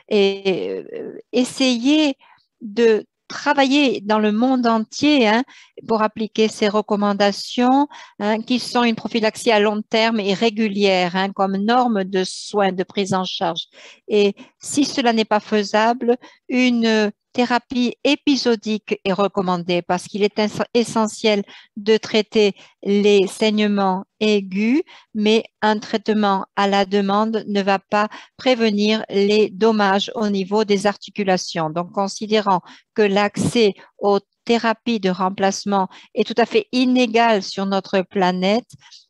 essayer de travailler dans le monde entier hein, pour appliquer ces recommandations hein, qui sont une prophylaxie à long terme et régulière hein, comme norme de soins, de prise en charge. Et si cela n'est pas faisable, une thérapie épisodique est recommandée parce qu'il est essentiel de traiter les saignements aigus, mais un traitement à la demande ne va pas prévenir les dommages au niveau des articulations. Donc, considérant que l'accès aux thérapies de remplacement est tout à fait inégal sur notre planète,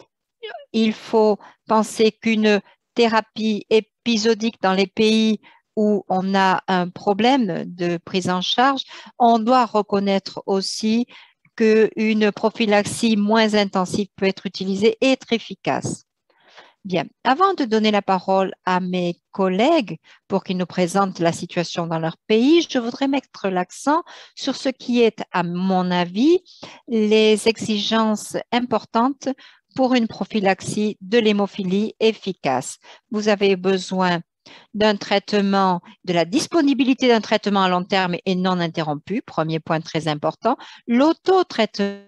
il faut penser qu'une thérapie épisodique dans les pays où on a un problème de prise en charge, on doit reconnaître aussi qu'une prophylaxie moins intensive peut être utilisée et être efficace. Bien, avant de donner la parole à mes collègues pour qu'ils nous présentent la situation dans leur pays, je voudrais mettre l'accent sur ce qui est, à mon avis, les exigences importantes pour une prophylaxie de l'hémophilie efficace. Vous avez besoin d'un traitement, de la disponibilité d'un traitement à long terme et non interrompu, premier point très important. L'autotraitement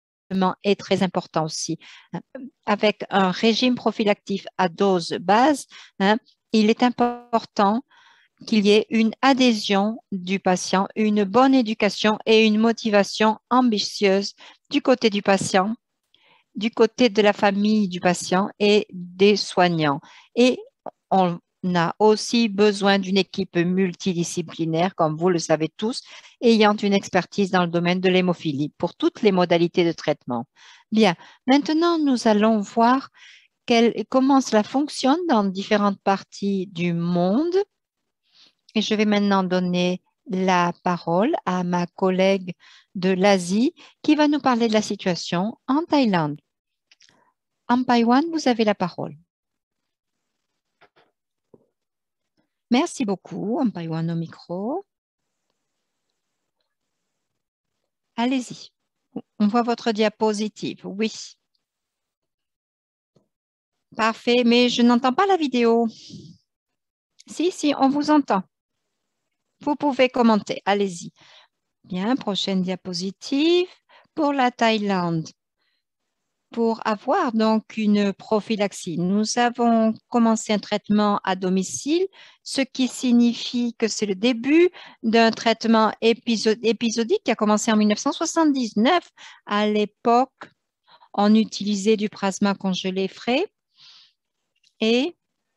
est très important aussi. Avec un régime prophylactique à dose basse, hein, il est important qu'il y ait une adhésion du patient, une bonne éducation et une motivation ambitieuse du côté du patient, du côté de la famille du patient et des soignants. Et on a aussi besoin d'une équipe multidisciplinaire, comme vous le savez tous, ayant une expertise dans le domaine de l'hémophilie pour toutes les modalités de traitement. Bien, maintenant nous allons voir quelle, comment cela fonctionne dans différentes parties du monde. Et je vais maintenant donner la parole à ma collègue de l'Asie qui va nous parler de la situation en Thaïlande. Ampaiwan, vous avez la parole. Merci beaucoup, Ampaiwan au micro. Allez-y. On voit votre diapositive, oui. Parfait, mais je n'entends pas la vidéo. Si, si, on vous entend. Vous pouvez commenter, allez-y. Bien, prochaine diapositive pour la Thaïlande. Pour avoir donc une prophylaxie, nous avons commencé un traitement à domicile, ce qui signifie que c'est le début d'un traitement épisodique qui a commencé en mille neuf cent soixante-dix-neuf. À l'époque, on utilisait du plasma congelé frais et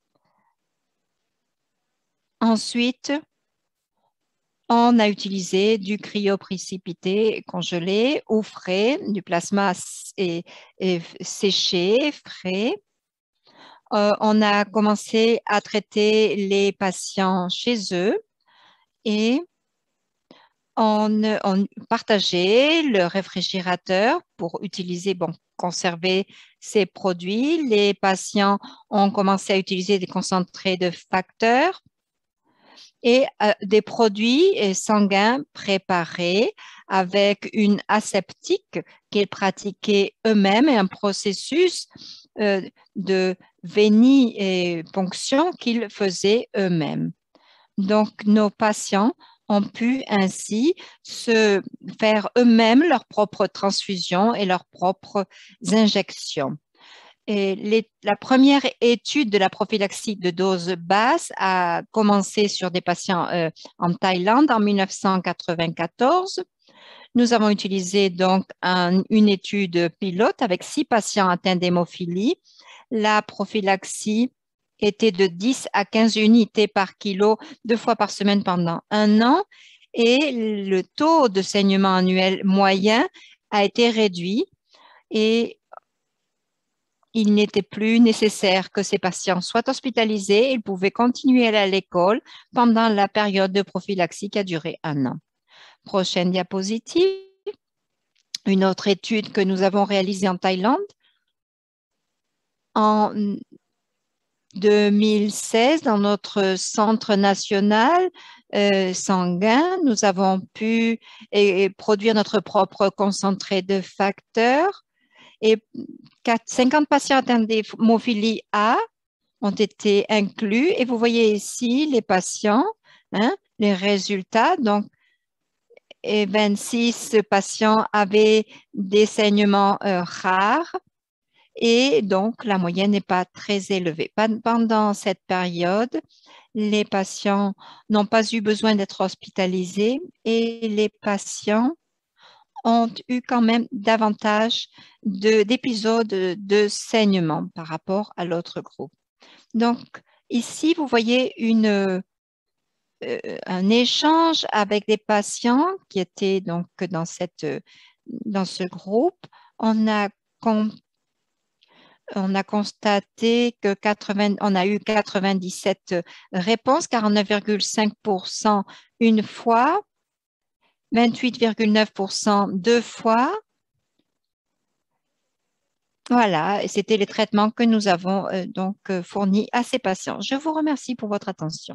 ensuite, on a utilisé du cryoprécipité congelé ou frais, du plasma et, et séché, frais. Euh, on a commencé à traiter les patients chez eux et on, on partageait le réfrigérateur pour utiliser, bon, conserver ces produits. Les patients ont commencé à utiliser des concentrés de facteurs et euh, des produits euh, sanguins préparés avec une aseptique qu'ils pratiquaient eux-mêmes et un processus euh, de vénie et ponction qu'ils faisaient eux-mêmes. Donc, nos patients ont pu ainsi se faire eux-mêmes leurs propres transfusions et leurs propres injections. Et les, la première étude de la prophylaxie de dose basse a commencé sur des patients euh, en Thaïlande en mille neuf cent quatre-vingt-quatorze. Nous avons utilisé donc un, une étude pilote avec six patients atteints d'hémophilie. La prophylaxie était de dix à quinze unités par kilo deux fois par semaine pendant un an et le taux de saignement annuel moyen a été réduit et il n'était plus nécessaire que ces patients soient hospitalisés. Ils pouvaient continuer à aller à l'école pendant la période de prophylaxie qui a duré un an. Prochaine diapositive. Une autre étude que nous avons réalisée en Thaïlande. En deux mille seize, dans notre centre national euh, sanguin, nous avons pu et, et produire notre propre concentré de facteurs. Et cinquante patients atteints d'hémophilie A ont été inclus. Et vous voyez ici les patients, hein, les résultats. Donc, et vingt-six patients avaient des saignements euh, rares. Et donc, la moyenne n'est pas très élevée. Pendant cette période, les patients n'ont pas eu besoin d'être hospitalisés et les patients ont eu quand même davantage d'épisodes de, de saignement par rapport à l'autre groupe. Donc, ici, vous voyez une, euh, un échange avec des patients qui étaient donc dans, cette, dans ce groupe. On a, on a constaté que quatre-vingts, on a eu quatre-vingt-dix-sept réponses, quarante-neuf virgule cinq pour cent une fois, vingt-huit virgule neuf pour cent deux fois. Voilà, c'était les traitements que nous avons euh, donc euh, fournis à ces patients. Je vous remercie pour votre attention.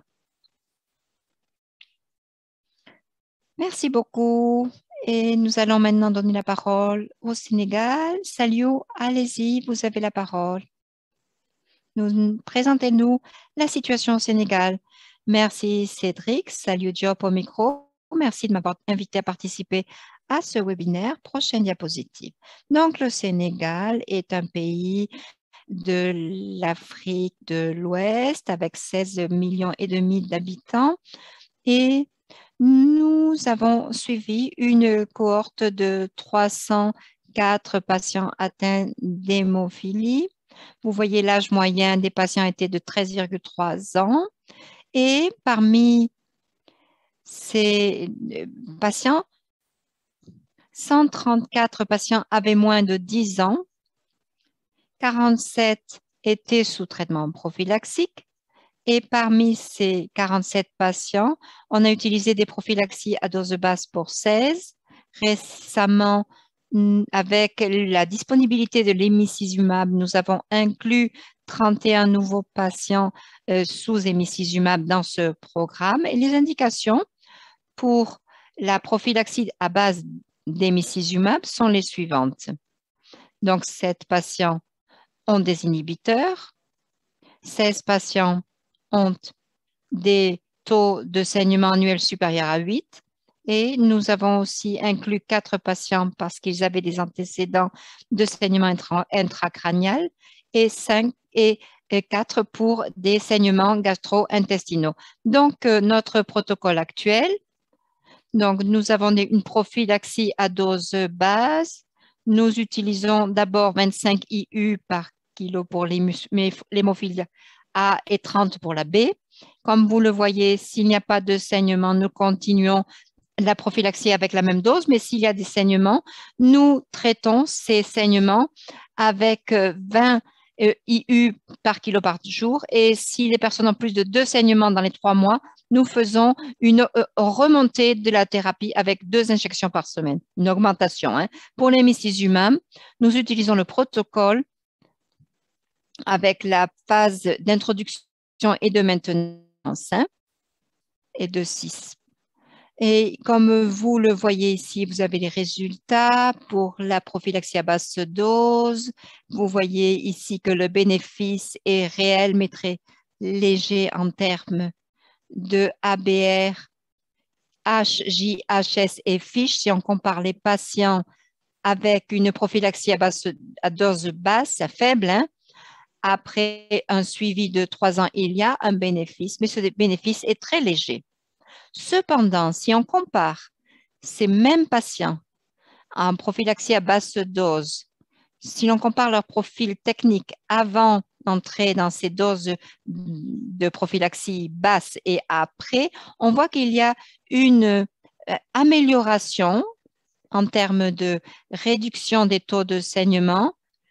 Merci beaucoup. Et nous allons maintenant donner la parole au Sénégal. Saliou, allez-y, vous avez la parole. Nous, présentez-nous la situation au Sénégal. Merci Cédric. Saliou Diop au micro. Merci de m'avoir invité à participer à ce webinaire. Prochaine diapositive. Donc, le Sénégal est un pays de l'Afrique de l'Ouest avec seize millions et demi d'habitants et nous avons suivi une cohorte de trois cent quatre patients atteints d'hémophilie. Vous voyez l'âge moyen des patients était de treize virgule trois ans et parmi ces patients, cent trente-quatre patients avaient moins de dix ans, quarante-sept étaient sous traitement prophylaxique et parmi ces quarante-sept patients, on a utilisé des prophylaxies à dose basse pour seize. Récemment, avec la disponibilité de l'hémicizumab, nous avons inclus trente et un nouveaux patients euh, sous hémicizumab dans ce programme et les indications pour la prophylaxie à base d'hémicizumab sont les suivantes. Donc, sept patients ont des inhibiteurs, seize patients ont des taux de saignement annuel supérieurs à huit et nous avons aussi inclus quatre patients parce qu'ils avaient des antécédents de saignement intra intracrânial et cinq et quatre pour des saignements gastro-intestinaux. Donc, euh, notre protocole actuel, donc nous avons des, une prophylaxie à dose basse. Nous utilisons d'abord vingt-cinq I U par kilo pour l'hémophilie A et trente pour la B. Comme vous le voyez, s'il n'y a pas de saignement, nous continuons la prophylaxie avec la même dose, mais s'il y a des saignements, nous traitons ces saignements avec vingt I U par kilo par jour. Et si les personnes ont plus de deux saignements dans les trois mois, nous faisons une remontée de la thérapie avec deux injections par semaine, une augmentation. Hein. Pour l'hémicizumab, nous utilisons le protocole avec la phase d'introduction et de maintenance. Hein. et de six. Et comme vous le voyez ici, vous avez les résultats pour la prophylaxie à basse dose. Vous voyez ici que le bénéfice est réel, mais très léger en termes de A B R, H J H S et fiche. Si on compare les patients avec une prophylaxie à, basse, à dose basse, faible, hein, après un suivi de trois ans, il y a un bénéfice, mais ce bénéfice est très léger. Cependant, si on compare ces mêmes patients en prophylaxie à basse dose, si l'on compare leur profil technique avant d'entrer dans ces doses de prophylaxie basse et après, on voit qu'il y a une amélioration en termes de réduction des taux de saignement,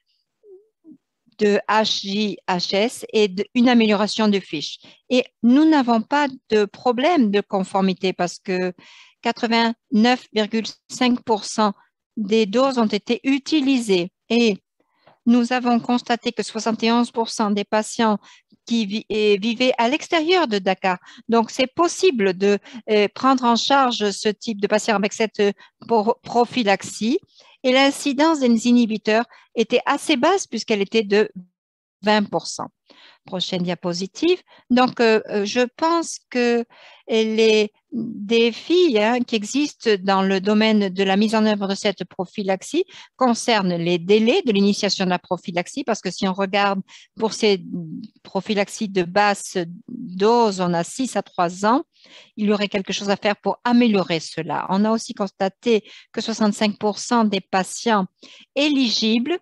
de H J H S et de, une amélioration de fiche. Et nous n'avons pas de problème de conformité parce que quatre-vingt-neuf virgule cinq pour cent des doses ont été utilisées et nous avons constaté que soixante et onze pour cent des patients qui vi vivaient à l'extérieur de Dakar. Donc, c'est possible de euh, prendre en charge ce type de patient avec cette euh, prophylaxie. Et l'incidence des inhibiteurs était assez basse puisqu'elle était de vingt pour cent. Prochaine diapositive. Donc, euh, je pense que les défis hein, qui existent dans le domaine de la mise en œuvre de cette prophylaxie concernent les délais de l'initiation de la prophylaxie, parce que si on regarde pour ces prophylaxies de basse dose, on a six à trois ans, il y aurait quelque chose à faire pour améliorer cela. On a aussi constaté que soixante-cinq pour cent des patients éligibles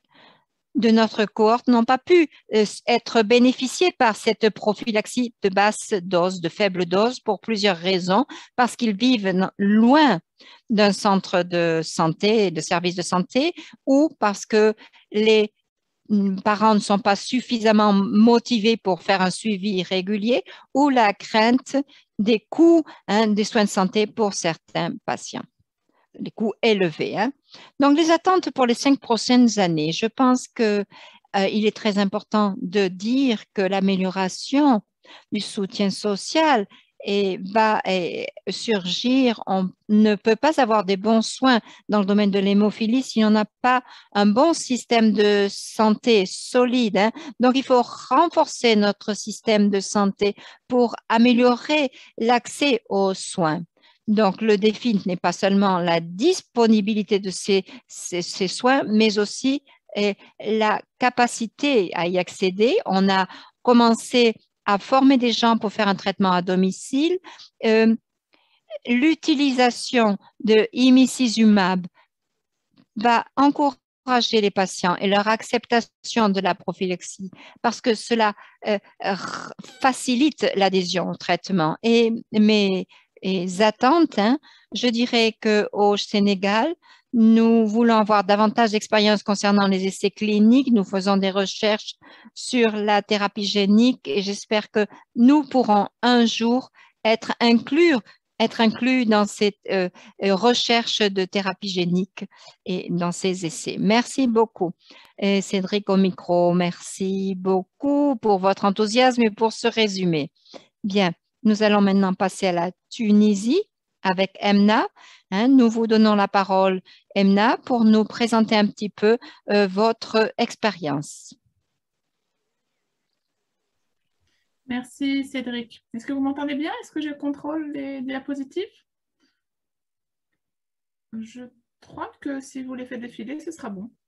de notre cohorte n'ont pas pu euh, être bénéficiés par cette prophylaxie de basse dose, de faible dose, pour plusieurs raisons, parce qu'ils vivent loin d'un centre de santé, de service de santé, ou parce que les parents ne sont pas suffisamment motivés pour faire un suivi régulier, ou la crainte des coûts hein, des soins de santé pour certains patients. Les coûts élevés. Hein. Donc, les attentes pour les cinq prochaines années, je pense qu'il euh, est très important de dire que l'amélioration du soutien social et va et surgir. On ne peut pas avoir des bons soins dans le domaine de l'hémophilie si on n'a pas un bon système de santé solide. Hein. Donc, il faut renforcer notre système de santé pour améliorer l'accès aux soins. Donc, le défi n'est pas seulement la disponibilité de ces, ces, ces soins, mais aussi eh, la capacité à y accéder. On a commencé à former des gens pour faire un traitement à domicile. Euh, L'utilisation de imicizumab va encourager les patients et leur acceptation de la prophylaxie parce que cela euh, facilite l'adhésion au traitement. Et, mais et attentes, hein. Je dirais qu'au Sénégal, nous voulons avoir davantage d'expérience concernant les essais cliniques. Nous faisons des recherches sur la thérapie génique et j'espère que nous pourrons un jour être inclus, être inclus dans cette euh, recherche de thérapie génique et dans ces essais. Merci beaucoup. Et Cédric au micro, merci beaucoup pour votre enthousiasme et pour ce résumé. Bien. Nous allons maintenant passer à la Tunisie avec Emna. Hein, nous vous donnons la parole, Emna, pour nous présenter un petit peu euh, votre expérience. Merci Cédric. Est-ce que vous m'entendez bien? Est-ce que je contrôle les diapositives? Je crois que si vous les faites défiler, ce sera bon.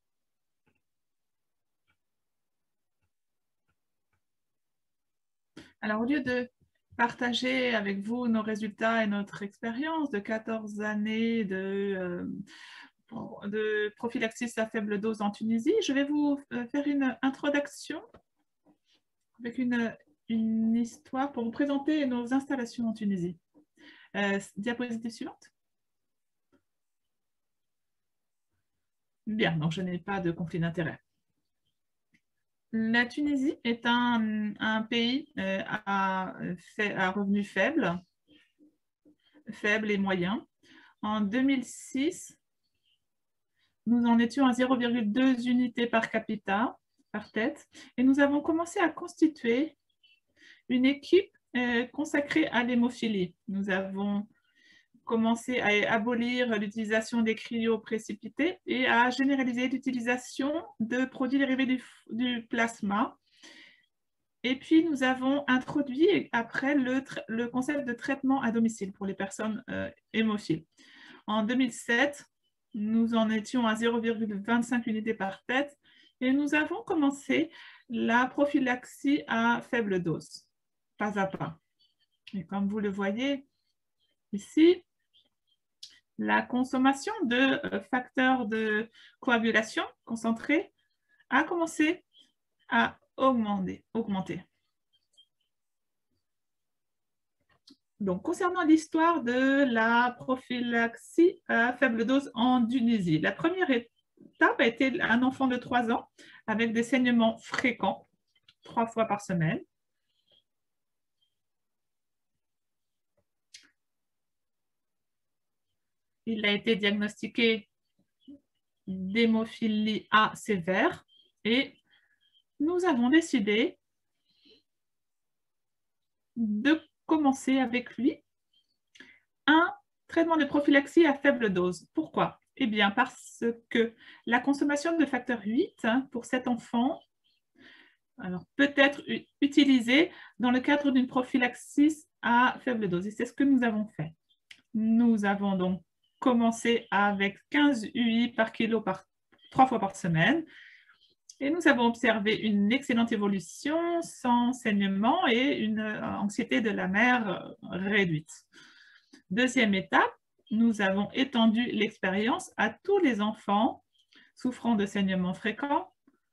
Alors, au lieu de partager avec vous nos résultats et notre expérience de quatorze années de, euh, de prophylaxis à faible dose en Tunisie, je vais vous faire une introduction avec une, une histoire pour vous présenter nos installations en Tunisie. Euh, diapositive suivante. Bien, donc je n'ai pas de conflit d'intérêt. La Tunisie est un, un pays euh, à, à revenus faibles, faibles et moyens. En deux mille six, nous en étions à zéro virgule deux unités par capita, par tête, et nous avons commencé à constituer une équipe euh, consacré à l'hémophilie. Nous avons commencé à abolir l'utilisation des cryoprécipités et à généraliser l'utilisation de produits dérivés du, du plasma. Et puis, nous avons introduit après le, le concept de traitement à domicile pour les personnes euh, hémophiles. En deux mille sept, nous en étions à zéro virgule vingt-cinq unités par tête et nous avons commencé la prophylaxie à faible dose, pas à pas. Et comme vous le voyez ici, la consommation de facteurs de coagulation concentrés a commencé à augmenter. augmenter. Donc, concernant l'histoire de la prophylaxie à faible dose en Tunisie, la première étape a été un enfant de trois ans avec des saignements fréquents, trois fois par semaine. Il a été diagnostiqué d'hémophilie A sévère et nous avons décidé de commencer avec lui un traitement de prophylaxie à faible dose. Pourquoi? Eh bien, parce que la consommation de facteur huit hein, pour cet enfant alors, peut être utilisée dans le cadre d'une prophylaxie à faible dose. Et c'est ce que nous avons fait. Nous avons donc commencé avec quinze U I par kilo par, trois fois par semaine. Et nous avons observé une excellente évolution sans saignement et une anxiété de la mère réduite. Deuxième étape, nous avons étendu l'expérience à tous les enfants souffrant de saignements fréquents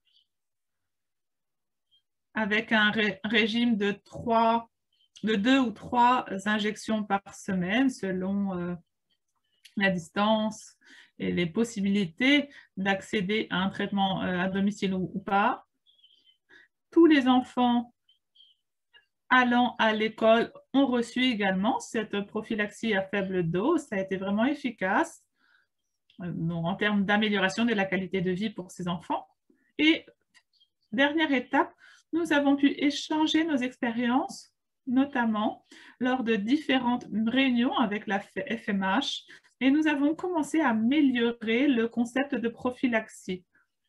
avec un ré régime de, trois, de deux ou trois injections par semaine selon euh, la distance et les possibilités d'accéder à un traitement euh, à domicile ou, ou pas. Tous les enfants allant à l'école ont reçu également cette prophylaxie à faible dose. Ça a été vraiment efficace donc, en termes d'amélioration de la qualité de vie pour ces enfants. Et dernière étape, nous avons pu échanger nos expériences, notamment lors de différentes réunions avec la F M H, et nous avons commencé à améliorer le concept de prophylaxie.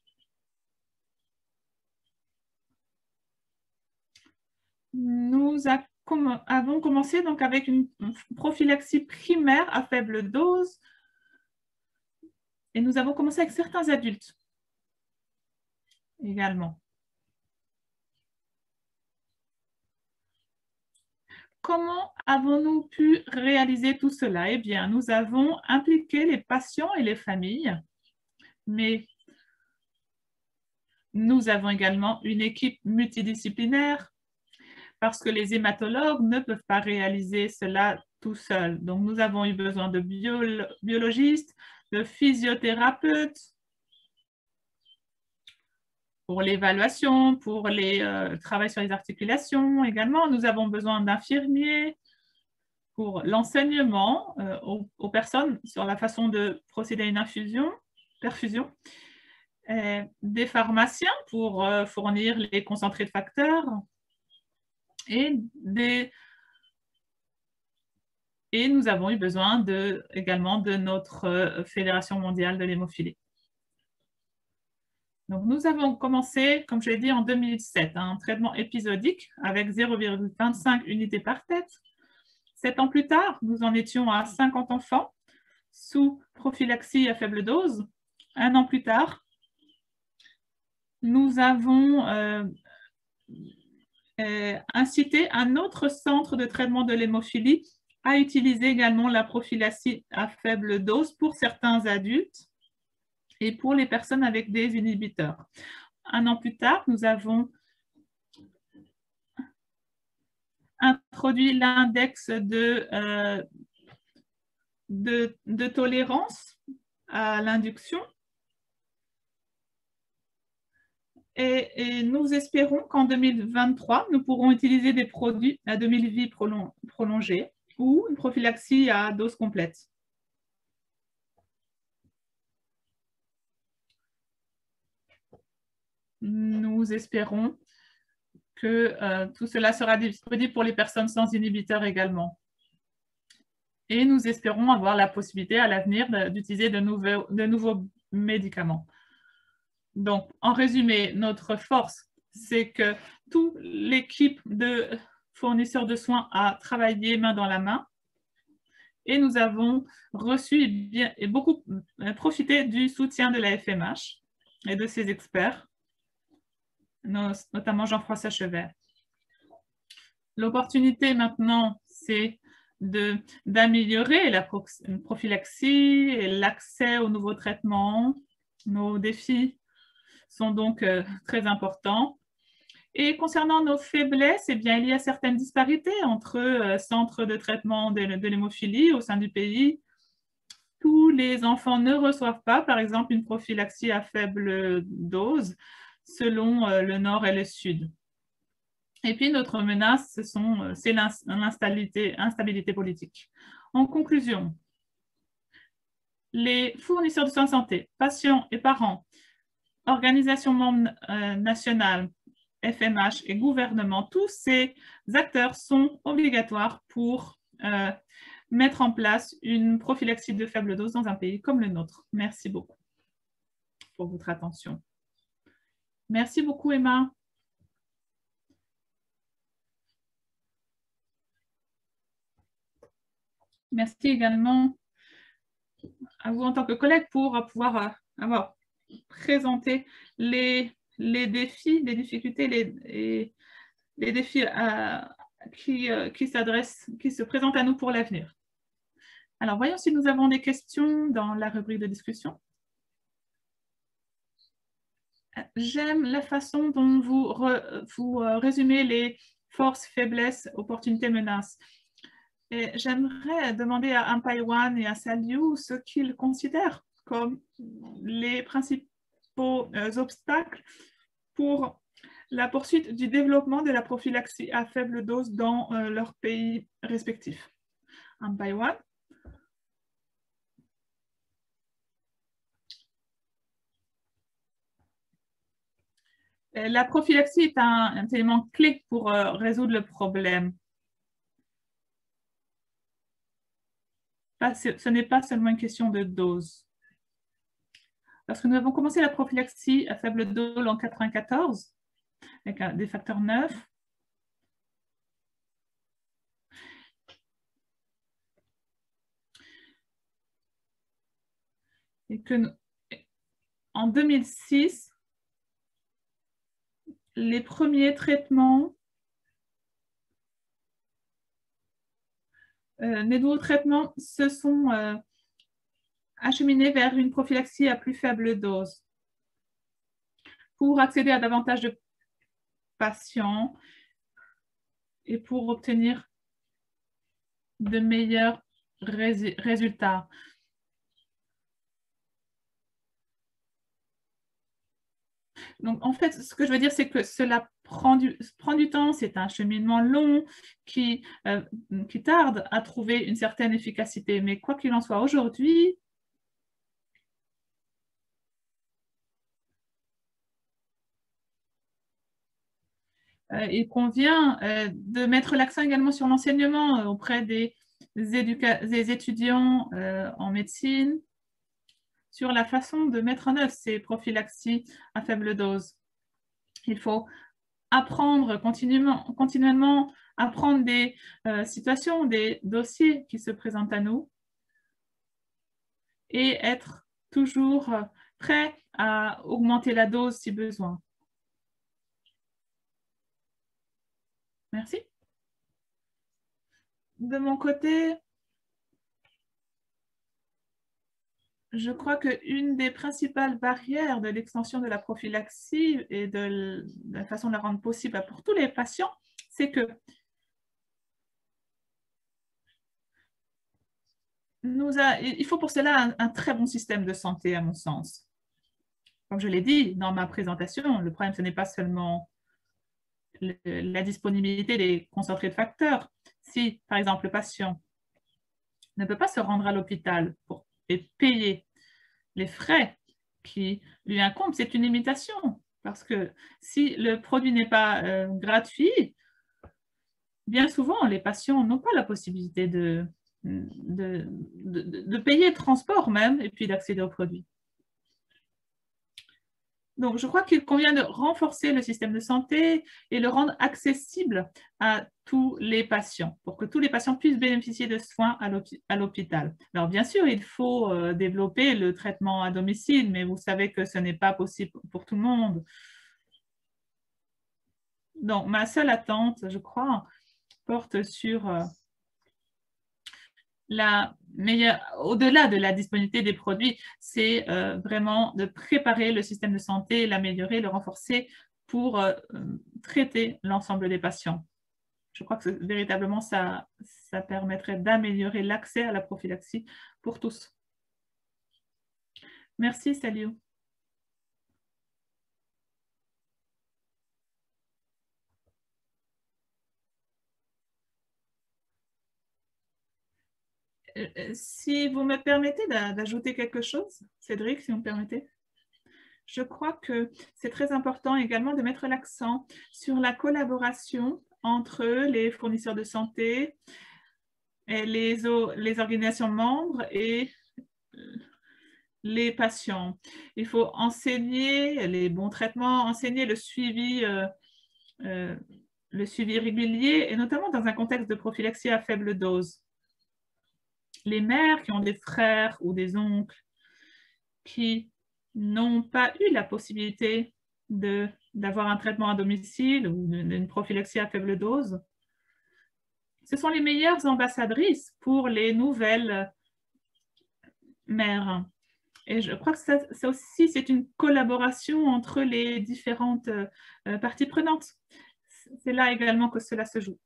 Nous avons commencé donc avec une prophylaxie primaire à faible dose et nous avons commencé avec certains adultes également. Comment avons-nous pu réaliser tout cela? Eh bien, nous avons impliqué les patients et les familles, mais nous avons également une équipe multidisciplinaire parce que les hématologues ne peuvent pas réaliser cela tout seuls. Donc, nous avons eu besoin de bio biologistes, de physiothérapeutes pour l'évaluation, pour les euh, travail sur les articulations également. Nous avons besoin d'infirmiers pour l'enseignement euh, aux, aux personnes sur la façon de procéder à une infusion, perfusion. Euh, des pharmaciens pour euh, fournir les concentrés de facteurs et, des... et nous avons eu besoin de, également de notre euh, Fédération mondiale de l'hémophilie. Donc, nous avons commencé, comme je l'ai dit, en deux mille sept, un traitement épisodique avec zéro virgule vingt-cinq unités par tête. Sept ans plus tard, nous en étions à cinquante enfants sous prophylaxie à faible dose. Un an plus tard, nous avons euh, euh, incité un autre centre de traitement de l'hémophilie à utiliser également la prophylaxie à faible dose pour certains adultes et pour les personnes avec des inhibiteurs. Un an plus tard, nous avons introduit l'index de, euh, de, de tolérance à l'induction. Et, et nous espérons qu'en deux mille vingt-trois, nous pourrons utiliser des produits à demi-vie prolong, prolongée ou une prophylaxie à dose complète. Nous espérons que euh, tout cela sera disponible pour les personnes sans inhibiteur également. Et nous espérons avoir la possibilité à l'avenir d'utiliser de nouveaux, de nouveaux médicaments. Donc, en résumé, notre force, c'est que toute l'équipe de fournisseurs de soins a travaillé main dans la main et nous avons reçu et, bien, et beaucoup profité du soutien de la F M H et de ses experts, notamment Jean-François Chevet. L'opportunité maintenant, c'est d'améliorer la prophylaxie et l'accès aux nouveaux traitements. Nos défis sont donc euh, très importants. Et concernant nos faiblesses, eh bien, il y a certaines disparités entre euh, centres de traitement de, de l'hémophilie au sein du pays. Tous les enfants ne reçoivent pas, par exemple, une prophylaxie à faible dose selon euh, le nord et le sud. Et puis, notre menace, c'est l'instabilité instabilité politique. En conclusion, les fournisseurs de soins de santé, patients et parents, organisations membres euh, nationales, F M H et gouvernement, tous ces acteurs sont obligatoires pour euh, mettre en place une prophylaxie de faible dose dans un pays comme le nôtre. Merci beaucoup pour votre attention. Merci beaucoup, Emma. Merci également à vous en tant que collègue pour pouvoir avoir présenté les, les défis, les difficultés, les, les, les défis à, qui, qui s'adressent, qui se présentent à nous pour l'avenir. Alors, voyons si nous avons des questions dans la rubrique de discussion. J'aime la façon dont vous, re, vous résumez les forces, faiblesses, opportunités, menaces. Et j'aimerais demander à Ampaiwan et à Saliu ce qu'ils considèrent comme les principaux euh, obstacles pour la poursuite du développement de la prophylaxie à faible dose dans euh, leurs pays respectifs. Ampaiwan. La prophylaxie est un, un élément clé pour euh, résoudre le problème. Ce n'est pas seulement une question de dose. Parce que nous avons commencé la prophylaxie à faible dose en mille neuf cent quatre-vingt-quatorze, avec des facteurs neuf. Et que nous, en deux mille six, les premiers traitements, euh, les nouveaux traitements se sont euh, acheminés vers une prophylaxie à plus faible dose pour accéder à davantage de patients et pour obtenir de meilleurs rés résultats. Donc, en fait, ce que je veux dire, c'est que cela prend du, prend du temps, c'est un cheminement long qui, euh, qui tarde à trouver une certaine efficacité. Mais quoi qu'il en soit, aujourd'hui, euh, il convient euh, de mettre l'accent également sur l'enseignement auprès des, des étudiants euh, en médecine, sur la façon de mettre en œuvre ces prophylaxies à faible dose. Il faut apprendre continuellement, continuellement apprendre des euh, situations, des dossiers qui se présentent à nous et être toujours prêt à augmenter la dose si besoin. Merci. De mon côté, je crois qu'une des principales barrières de l'extension de la prophylaxie et de la façon de la rendre possible pour tous les patients, c'est que nous a, il faut pour cela un, un très bon système de santé, à mon sens. Comme je l'ai dit dans ma présentation, le problème, ce n'est pas seulement le, la disponibilité des concentrés de facteurs. Si, par exemple, le patient ne peut pas se rendre à l'hôpital pour et payer les frais qui lui incombent, c'est une limitation. Parce que si le produit n'est pas euh, gratuit, bien souvent, les patients n'ont pas la possibilité de, de, de, de payer le transport même et puis d'accéder au produit. Donc, je crois qu'il convient de renforcer le système de santé et le rendre accessible à tous les patients, pour que tous les patients puissent bénéficier de soins à l'hôpital. Alors, bien sûr, il faut euh, développer le traitement à domicile, mais vous savez que ce n'est pas possible pour tout le monde. Donc, ma seule attente, je crois, porte sur euh, la meilleure, au-delà de la disponibilité des produits, c'est euh, vraiment de préparer le système de santé, l'améliorer, le renforcer pour euh, traiter l'ensemble des patients. Je crois que véritablement, ça, ça permettrait d'améliorer l'accès à la prophylaxie pour tous. Merci, Saliou. Si vous me permettez d'ajouter quelque chose, Cédric, si vous me permettez. Je crois que c'est très important également de mettre l'accent sur la collaboration entre les fournisseurs de santé, et les, les organisations membres et les patients. Il faut enseigner les bons traitements, enseigner le suivi, euh, euh, le suivi régulier, et notamment dans un contexte de prophylaxie à faible dose. Les mères qui ont des frères ou des oncles qui n'ont pas eu la possibilité d'avoir un traitement à domicile ou une prophylaxie à faible dose, ce sont les meilleures ambassadrices pour les nouvelles mères. Et je crois que ça, ça aussi, c'est une collaboration entre les différentes euh, parties prenantes. C'est là également que cela se joue.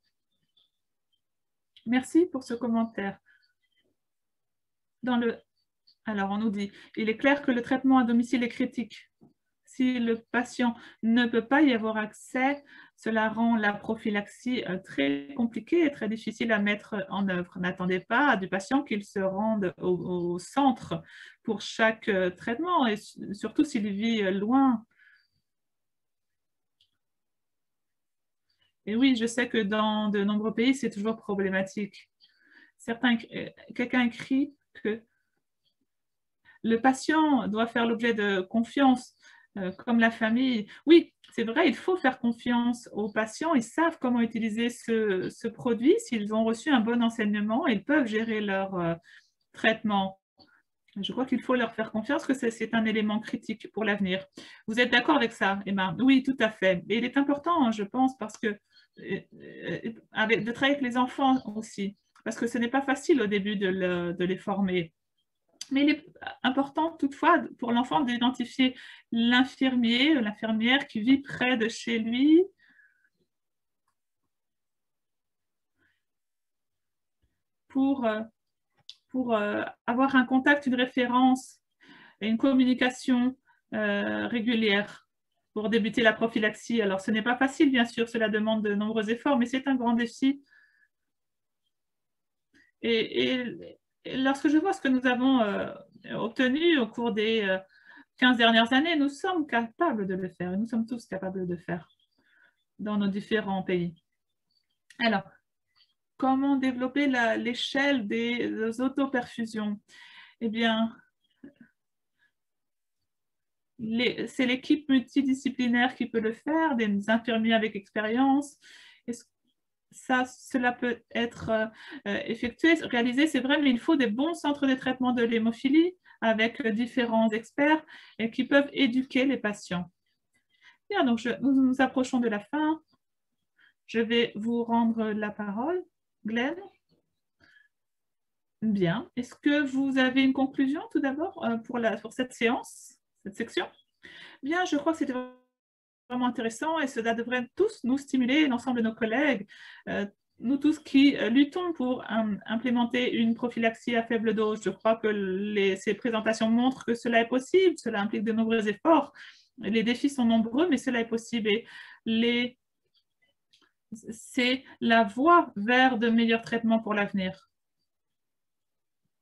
Merci pour ce commentaire. Dans le... Alors, on nous dit, il est clair que le traitement à domicile est critique. Si le patient ne peut pas y avoir accès, cela rend la prophylaxie très compliquée et très difficile à mettre en œuvre. N'attendez pas du patient qu'il se rende au, au centre pour chaque traitement, et surtout s'il vit loin. Et oui, je sais que dans de nombreux pays, c'est toujours problématique. Certains, quelqu'un écrit que le patient doit faire l'objet de confiance, euh, comme la famille. Oui, c'est vrai, il faut faire confiance aux patients. Ils savent comment utiliser ce, ce produit. S'ils ont reçu un bon enseignement, ils peuvent gérer leur euh, traitement. Je crois qu'il faut leur faire confiance, que c'est un élément critique pour l'avenir. Vous êtes d'accord avec ça, Emma? Oui, tout à fait. Et il est important, je pense, parce que euh, avec, de travailler avec les enfants aussi, parce que ce n'est pas facile au début de, le, de les former. Mais il est important toutefois pour l'enfant d'identifier l'infirmier, l'infirmière qui vit près de chez lui. Pour, pour avoir un contact, une référence et une communication euh, régulière pour débuter la prophylaxie. Alors ce n'est pas facile, bien sûr, cela demande de nombreux efforts, mais c'est un grand défi. Et, et, et lorsque je vois ce que nous avons euh, obtenu au cours des euh, quinze dernières années, nous sommes capables de le faire, et nous sommes tous capables de le faire dans nos différents pays. Alors, comment développer l'échelle des, des autoperfusions? Eh bien, c'est l'équipe multidisciplinaire qui peut le faire, des infirmiers avec expérience. Ça, cela peut être euh, effectué, réalisé, c'est vrai, mais il faut des bons centres de traitement de l'hémophilie avec euh, différents experts et qui peuvent éduquer les patients. Bien, donc je, nous nous approchons de la fin. Je vais vous rendre la parole, Glenn. Bien. Est-ce que vous avez une conclusion tout d'abord euh, pour, pour cette séance, cette section? Bien, je crois que c'était vraiment intéressant et cela devrait tous nous stimuler, l'ensemble de nos collègues, euh, nous tous qui euh, luttons pour um, implémenter une prophylaxie à faible dose. Je crois que les, ces présentations montrent que cela est possible, cela implique de nombreux efforts. Les défis sont nombreux, mais cela est possible et les... c'est la voie vers de meilleurs traitements pour l'avenir.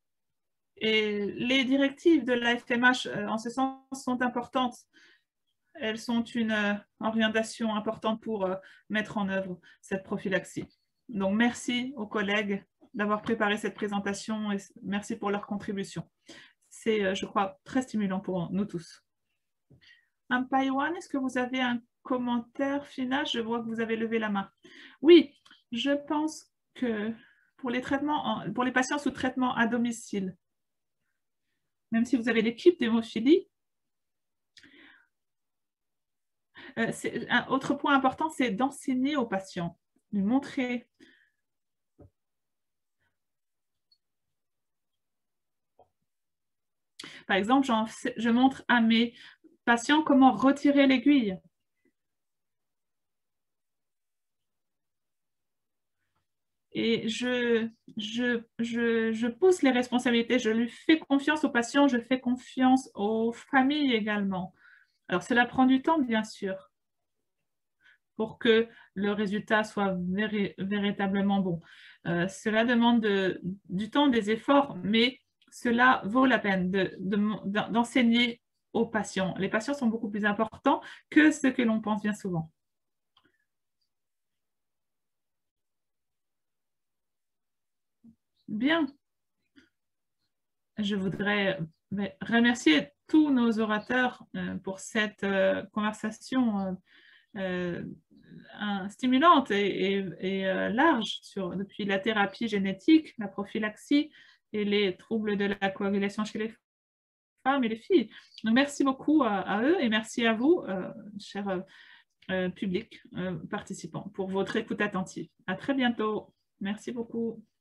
Et les directives de la F M H euh, en ce sens sont importantes. elles sont une euh, orientation importante pour euh, mettre en œuvre cette prophylaxie. Donc, merci aux collègues d'avoir préparé cette présentation et merci pour leur contribution. C'est, euh, je crois, très stimulant pour nous tous. Ampaiwan, est-ce que vous avez un commentaire final? Je vois que vous avez levé la main. Oui, je pense que pour les, traitements en, pour les patients sous traitement à domicile, même si vous avez l'équipe d'hémophilie, euh, un autre point important, c'est d'enseigner aux patients, de montrer. Par exemple, je montre à mes patients comment retirer l'aiguille. Et je, je, je, je pousse les responsabilités, je lui fais confiance aux patients, je fais confiance aux familles également. Alors, cela prend du temps, bien sûr, pour que le résultat soit véri véritablement bon. Euh, cela demande de, du temps, des efforts, mais cela vaut la peine d'enseigner de, de, aux patients. Les patients sont beaucoup plus importants que ce que l'on pense bien souvent. Bien. Je voudrais remercier tous nos orateurs pour cette conversation euh, stimulante et, et, et large sur, depuis la thérapie génétique, la prophylaxie et les troubles de la coagulation chez les femmes et les filles. Donc, merci beaucoup à, à eux et merci à vous, euh, chers euh, publics euh, participants, pour votre écoute attentive. À très bientôt. Merci beaucoup.